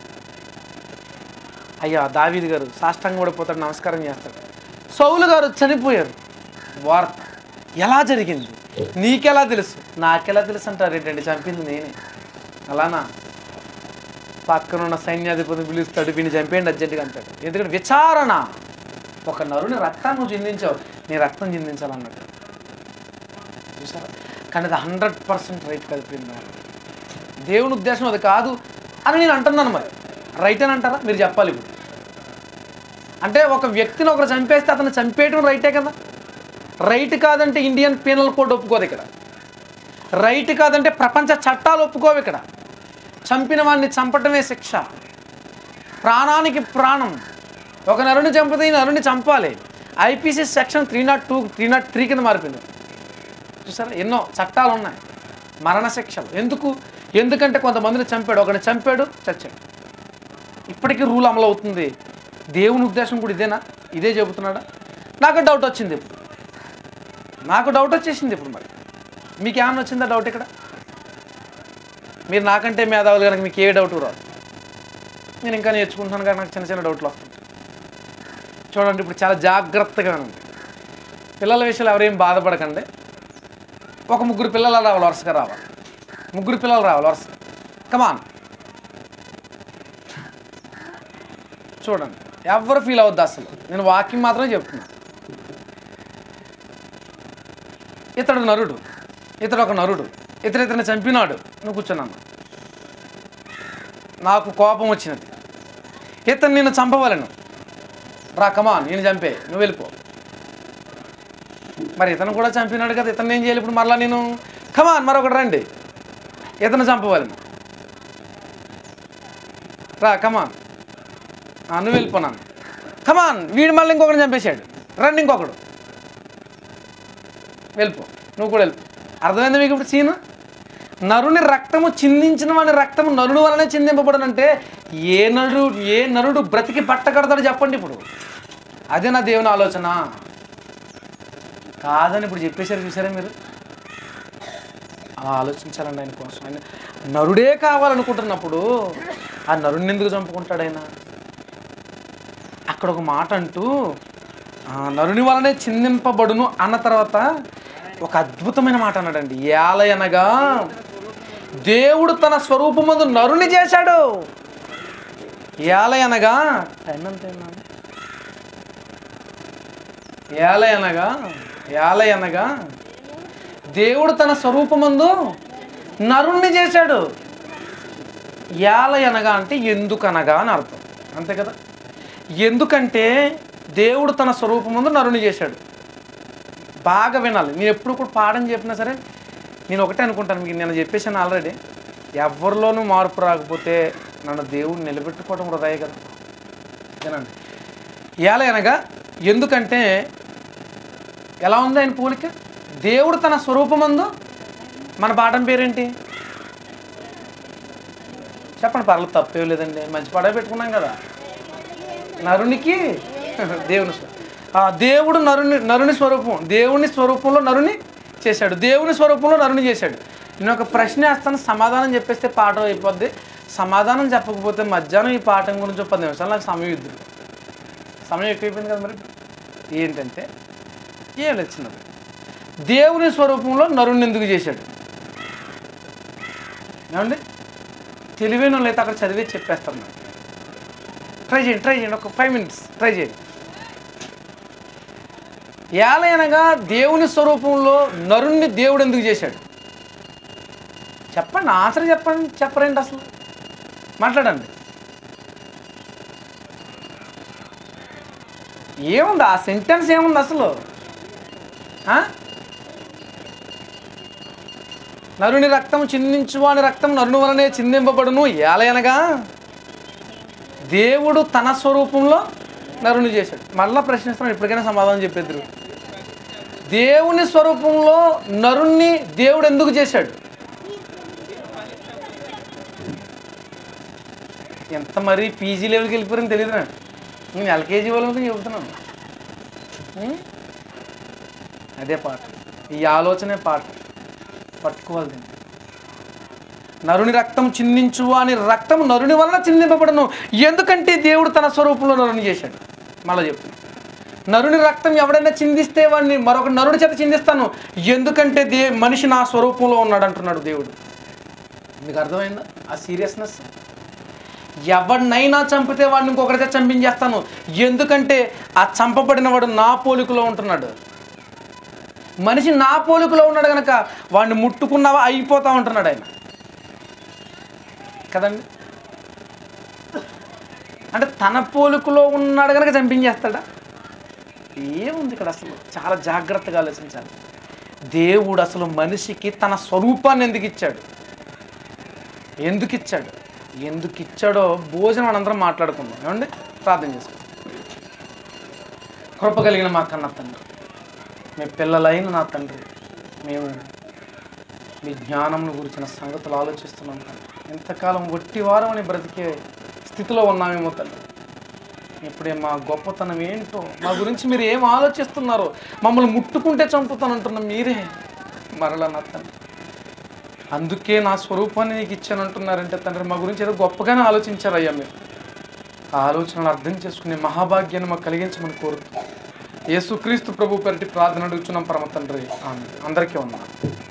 అయ్యా దావీదు గారు సాష్టాంగం పడిపోతాడు, నమస్కారం చేస్తాడు. సౌలు గారు చనిపోయారు. వార్త ఎలా జరిగింది? నీకెలా తెలుసు? నాకెలా తెలుసు అంటారు ఏంటండి? చంపింది నేనే. అలానా? పక్కనున్న సైన్యాధిపతిని పిలుస్తాడు, వీడిని చంపేయండి అర్జెంటుగా అంటాడు. ఎందుకంటే విచారణ. ఒక నరుని రక్తాన్ని నువ్వు చిందించావు, నీ రక్తం చిందించాలన్నట్టు చూసారా. కానీ అది హండ్రెడ్ పర్సెంట్ రైట్ కలిపింది. దేవుని ఉద్దేశం అది కాదు అని నేను అంటున్నాను. మరి రైట్ అని అంటారా? మీరు చెప్పాలి. ఇప్పుడు అంటే ఒక వ్యక్తిని ఒకరు చంపేస్తే అతను చంపేయటం రైటే కదా. రైట్ కాదంటే ఇండియన్ పీనల్ కోడ్ ఒప్పుకోదు ఇక్కడ. రైట్ కాదంటే ప్రపంచ చట్టాలు ఒప్పుకోవు ఇక్కడ. చంపిన వాడిని చంపటమే శిక్ష. ప్రాణానికి ప్రాణం. ఒక నరుని చంపితే ఈ నరుని చంపాలి. IPC section three not two three not three కింద మారిపోయింది చూసారా. ఎన్నో చట్టాలు ఉన్నాయి మరణ శిక్షలు. ఎందుకు? ఎందుకంటే కొంతమందిని చంపాడు, ఒకరిని చంపాడు, చచ్చాడు. ఇప్పటికీ రూల్ అమలు అవుతుంది. దేవుని ఉద్దేశం కూడా ఇదేనా? ఇదే చెబుతున్నాడా? నాకు డౌట్ వచ్చింది ఇప్పుడు. నాకు డౌట్ వచ్చేసింది ఇప్పుడు. మరి మీకు ఏమన్నా వచ్చిందా డౌట్ ఇక్కడ? మీరు నాకంటే మేధావులు కనుక మీకు ఏ డౌట్ రాదు. నేను ఇంకా నేర్చుకుంటున్నాను కానీ నాకు చిన్న చిన్న డౌట్లు వస్తుంటాయి. చూడండి ఇప్పుడు చాలా జాగ్రత్తగా ఉంది. పిల్లల విషయాలు ఎవరేం బాధపడకండి. ఒక ముగ్గురు పిల్లలు రావాలి, వరుసగా రావాలి. ముగ్గురు పిల్లలు రావాలి వరుసగా. కమాన్. చూడండి, ఎవరు ఫీల్ అవద్దు అసలు, నేను వాక్యం మాత్రమే చెప్తున్నా. ఇతడు నరుడు, ఇతడు ఒక నరుడు, ఇతడు ఇతన్ని చంపినాడు. నువ్వు కూర్చున్నాను, నాకు కోపం వచ్చినది, ఇతను నేను చంపవలను, రా కమాన్ నేను చంపే, నువ్వు వెళ్ళిపో. మరి ఇతను కూడా చంపినాడు కదా, ఇతను ఏం చేయాలి ఇప్పుడు? మరలా నేను కమాన్ మరొకటి రండి, ఇతను చంపవలను, రా కమాన్, నువ్వు వెళ్ళిపోన్నాను, కమాన్ వీడు మళ్ళీ ఇంకొకటి చంపేశాడు, రండి ఇంకొకడు, వెళ్ళిపో, నువ్వు కూడా వెళ్ళిపో. అర్థమైంది మీకు ఇప్పుడు సీను? నరుని రక్తము చిందించిన వాడి రక్తము నరుడు వలనే చిందింపబడనంటే ఏ నరుడు ఏ నరుడు బ్రతికి పట్టకడతాడు చెప్పండి ఇప్పుడు? అదే నా దేవుని ఆలోచన కాదని ఇప్పుడు చెప్పేశారు, చూసారా మీరు? అలా ఆలోచించాలండి ఆయన కోసం. ఆయన నరుడే కావాలనుకుంటున్నప్పుడు ఆ నరుడిని ఎందుకు చంపుకుంటాడు ఆయన? అక్కడ ఒక మాట అంటూ నరుని వలనే చిందింపబడును అన్న తర్వాత ఒక అద్భుతమైన మాట అన్నాడండి. ఏలయనగా దేవుడు తన స్వరూపమందు నరుని చేశాడు. ఏలయనగా టైం అంతేనా? ఏలయనగా ఏలయనగా దేవుడు తన స్వరూపమందు నరుణ్ణి చేశాడు. ఏలయనగా అంటే ఎందుకనగా అని అర్థం, అంతే కదా? ఎందుకంటే దేవుడు తన స్వరూపమందు నరుని చేశాడు. బాగా వినాలి. నేను ఎప్పుడు కూడా పాడని చెప్పినా సరే నేను ఒకటే అనుకుంటాను, మీకు నేను చెప్పేసాను ఆల్రెడీ, ఎవరిలోనూ మార్పు రాకపోతే నన్ను దేవుడు నిలబెట్టుకోవడం వృధాయే కదా. వినండి. ఏలయనగా ఎందుకంటే ఎలా ఉంది ఆయన పోలిక? దేవుడు తన స్వరూపమందు, మన పాఠం పేరేంటి చెప్పండి, పర్లేదు తప్పేం లేదండి, మంచి పాట పెట్టుకున్నాం కదా. నరునికి దేవుని దేవుడు నరుని నరుని స్వరూపం, దేవుని స్వరూపంలో నరుని చేశాడు, దేవుని స్వరూపంలో నరుని చేశాడు. నేను ఒక ప్రశ్న వేస్తాను, సమాధానం చెప్పేస్తే పాఠం అయిపోద్ది. సమాధానం చెప్పకపోతే మధ్యాహ్నం ఈ పాఠం గురించి పది నిమిషాలు నాకు సమయం ఇద్దరు సమయం ఎక్కువైపోయింది కదా. మరి ఏంటంటే ఏం వచ్చినది, దేవుని స్వరూపంలో నరుణ్ణి ఎందుకు చేశాడు ఏమండి? తెలివైన వాళ్ళు అయితే అక్కడ చదివే చెప్పేస్తాను. నాకు ట్రై చేయండి ట్రై చేయండి ఒక ఫైవ్ మినిట్స్ ట్రై చేయండి. ఏలయనగా దేవుని స్వరూపంలో నరుణ్ణి దేవుడు ఎందుకు చేశాడు చెప్పండి, ఆన్సర్ చెప్పండి. చెప్పరేంటి అసలు? మాట్లాడండి. ఏముంది ఆ సెంటెన్స్? ఏముంది అసలు? నరుని రక్తం చిందించువాని రక్తం నరుని వలనే చిందింపబడును. ఏలయనగా దేవుడు తన స్వరూపంలో నరుని చేశాడు. మళ్ళా ప్రశ్నిస్తున్నాడు, ఇప్పటికైనా సమాధానం చెప్పేద్దరు. దేవుని స్వరూపంలో నరుణ్ణి దేవుడు ఎందుకు చేశాడు? ఎంత మరీ పీజీ లెవెల్కి వెళ్ళిపోయారని తెలియదు నాకు. నేను ఎల్కేజీ వాళ్ళకి చెబుతున్నాను. అదే పాట, ఈ ఆలోచనే పాట పట్టుకోవాలి. దీన్ని నరుని రక్తం చిందించు అని రక్తం నరుని వలన చిందింపబడను. ఎందుకంటే దేవుడు తన స్వరూపంలో నరుని చేశాడు. మళ్ళీ చెప్తున్నాను, నరుని రక్తం ఎవడైనా చిందిస్తే వాడిని మరొక నరుడి చేత చిందిస్తాను. ఎందుకంటే దే మనిషి నా స్వరూపంలో ఉన్నాడు అంటున్నాడు దేవుడు. మీకు అర్థమైందా ఆ సీరియస్నెస్? ఎవరినైనా చంపితే వాడిని ఇంకొకరి చేత చంపించేస్తాను. ఎందుకంటే ఆ చంపబడిన వాడు నా పోలికలో ఉంటున్నాడు. మనిషి నా పోలికలో ఉన్నాడు కనుక వాడిని ముట్టుకున్నావా అయిపోతా ఉంటున్నాడు ఆయన కదండి. అంటే తన పోలికలో ఉన్నాడు కనుక చంపించేస్తాడా? ఏముంది ఇక్కడ? అసలు చాలా జాగ్రత్తగా ఆలోచించాలి. దేవుడు అసలు మనిషికి తన స్వరూపాన్ని ఎందుకు ఇచ్చాడు? ఎందుకు ఇచ్చాడు ఎందుకు ఇచ్చాడో భోజనం మనందరం మాట్లాడుకుందాం. ఏమండి? ప్రార్థన చేసుకుందాం. కృప కలిగిన మా కన్న తండ్రి, మీ పిల్లలైన నా తండ్రి, మేము మీ జ్ఞానంను గురించిన సంగతులు ఆలోచిస్తున్నాం తండ్రి. ఎంతకాలం వట్టివారం అని బ్రతికే స్థితిలో ఉన్నామేమో తండ్రి. ఇప్పుడే మా గొప్పతనం ఏంటో, మా గురించి మీరు ఏం ఆలోచిస్తున్నారో, మమ్మల్ని ముట్టుకుంటే చంపుతానంటున్నాం మీరే మరలా నా తండ్రి. అందుకే నా స్వరూపాన్ని నీకు ఇచ్చానంటున్నారంటే తండ్రి, మా గురించి ఏదో గొప్పగానే ఆలోచించారయ్యా మీరు. ఆ ఆలోచనలు అర్థం చేసుకునే మహాభాగ్యాన్ని మాకు కలిగించమని కోరుతూ యేసుక్రీస్తు ప్రభు పేరిటి ప్రార్థన అడుగుచున్నాం పరమ తండ్రి. ఆమేన్. అందరికీ వందనాలు.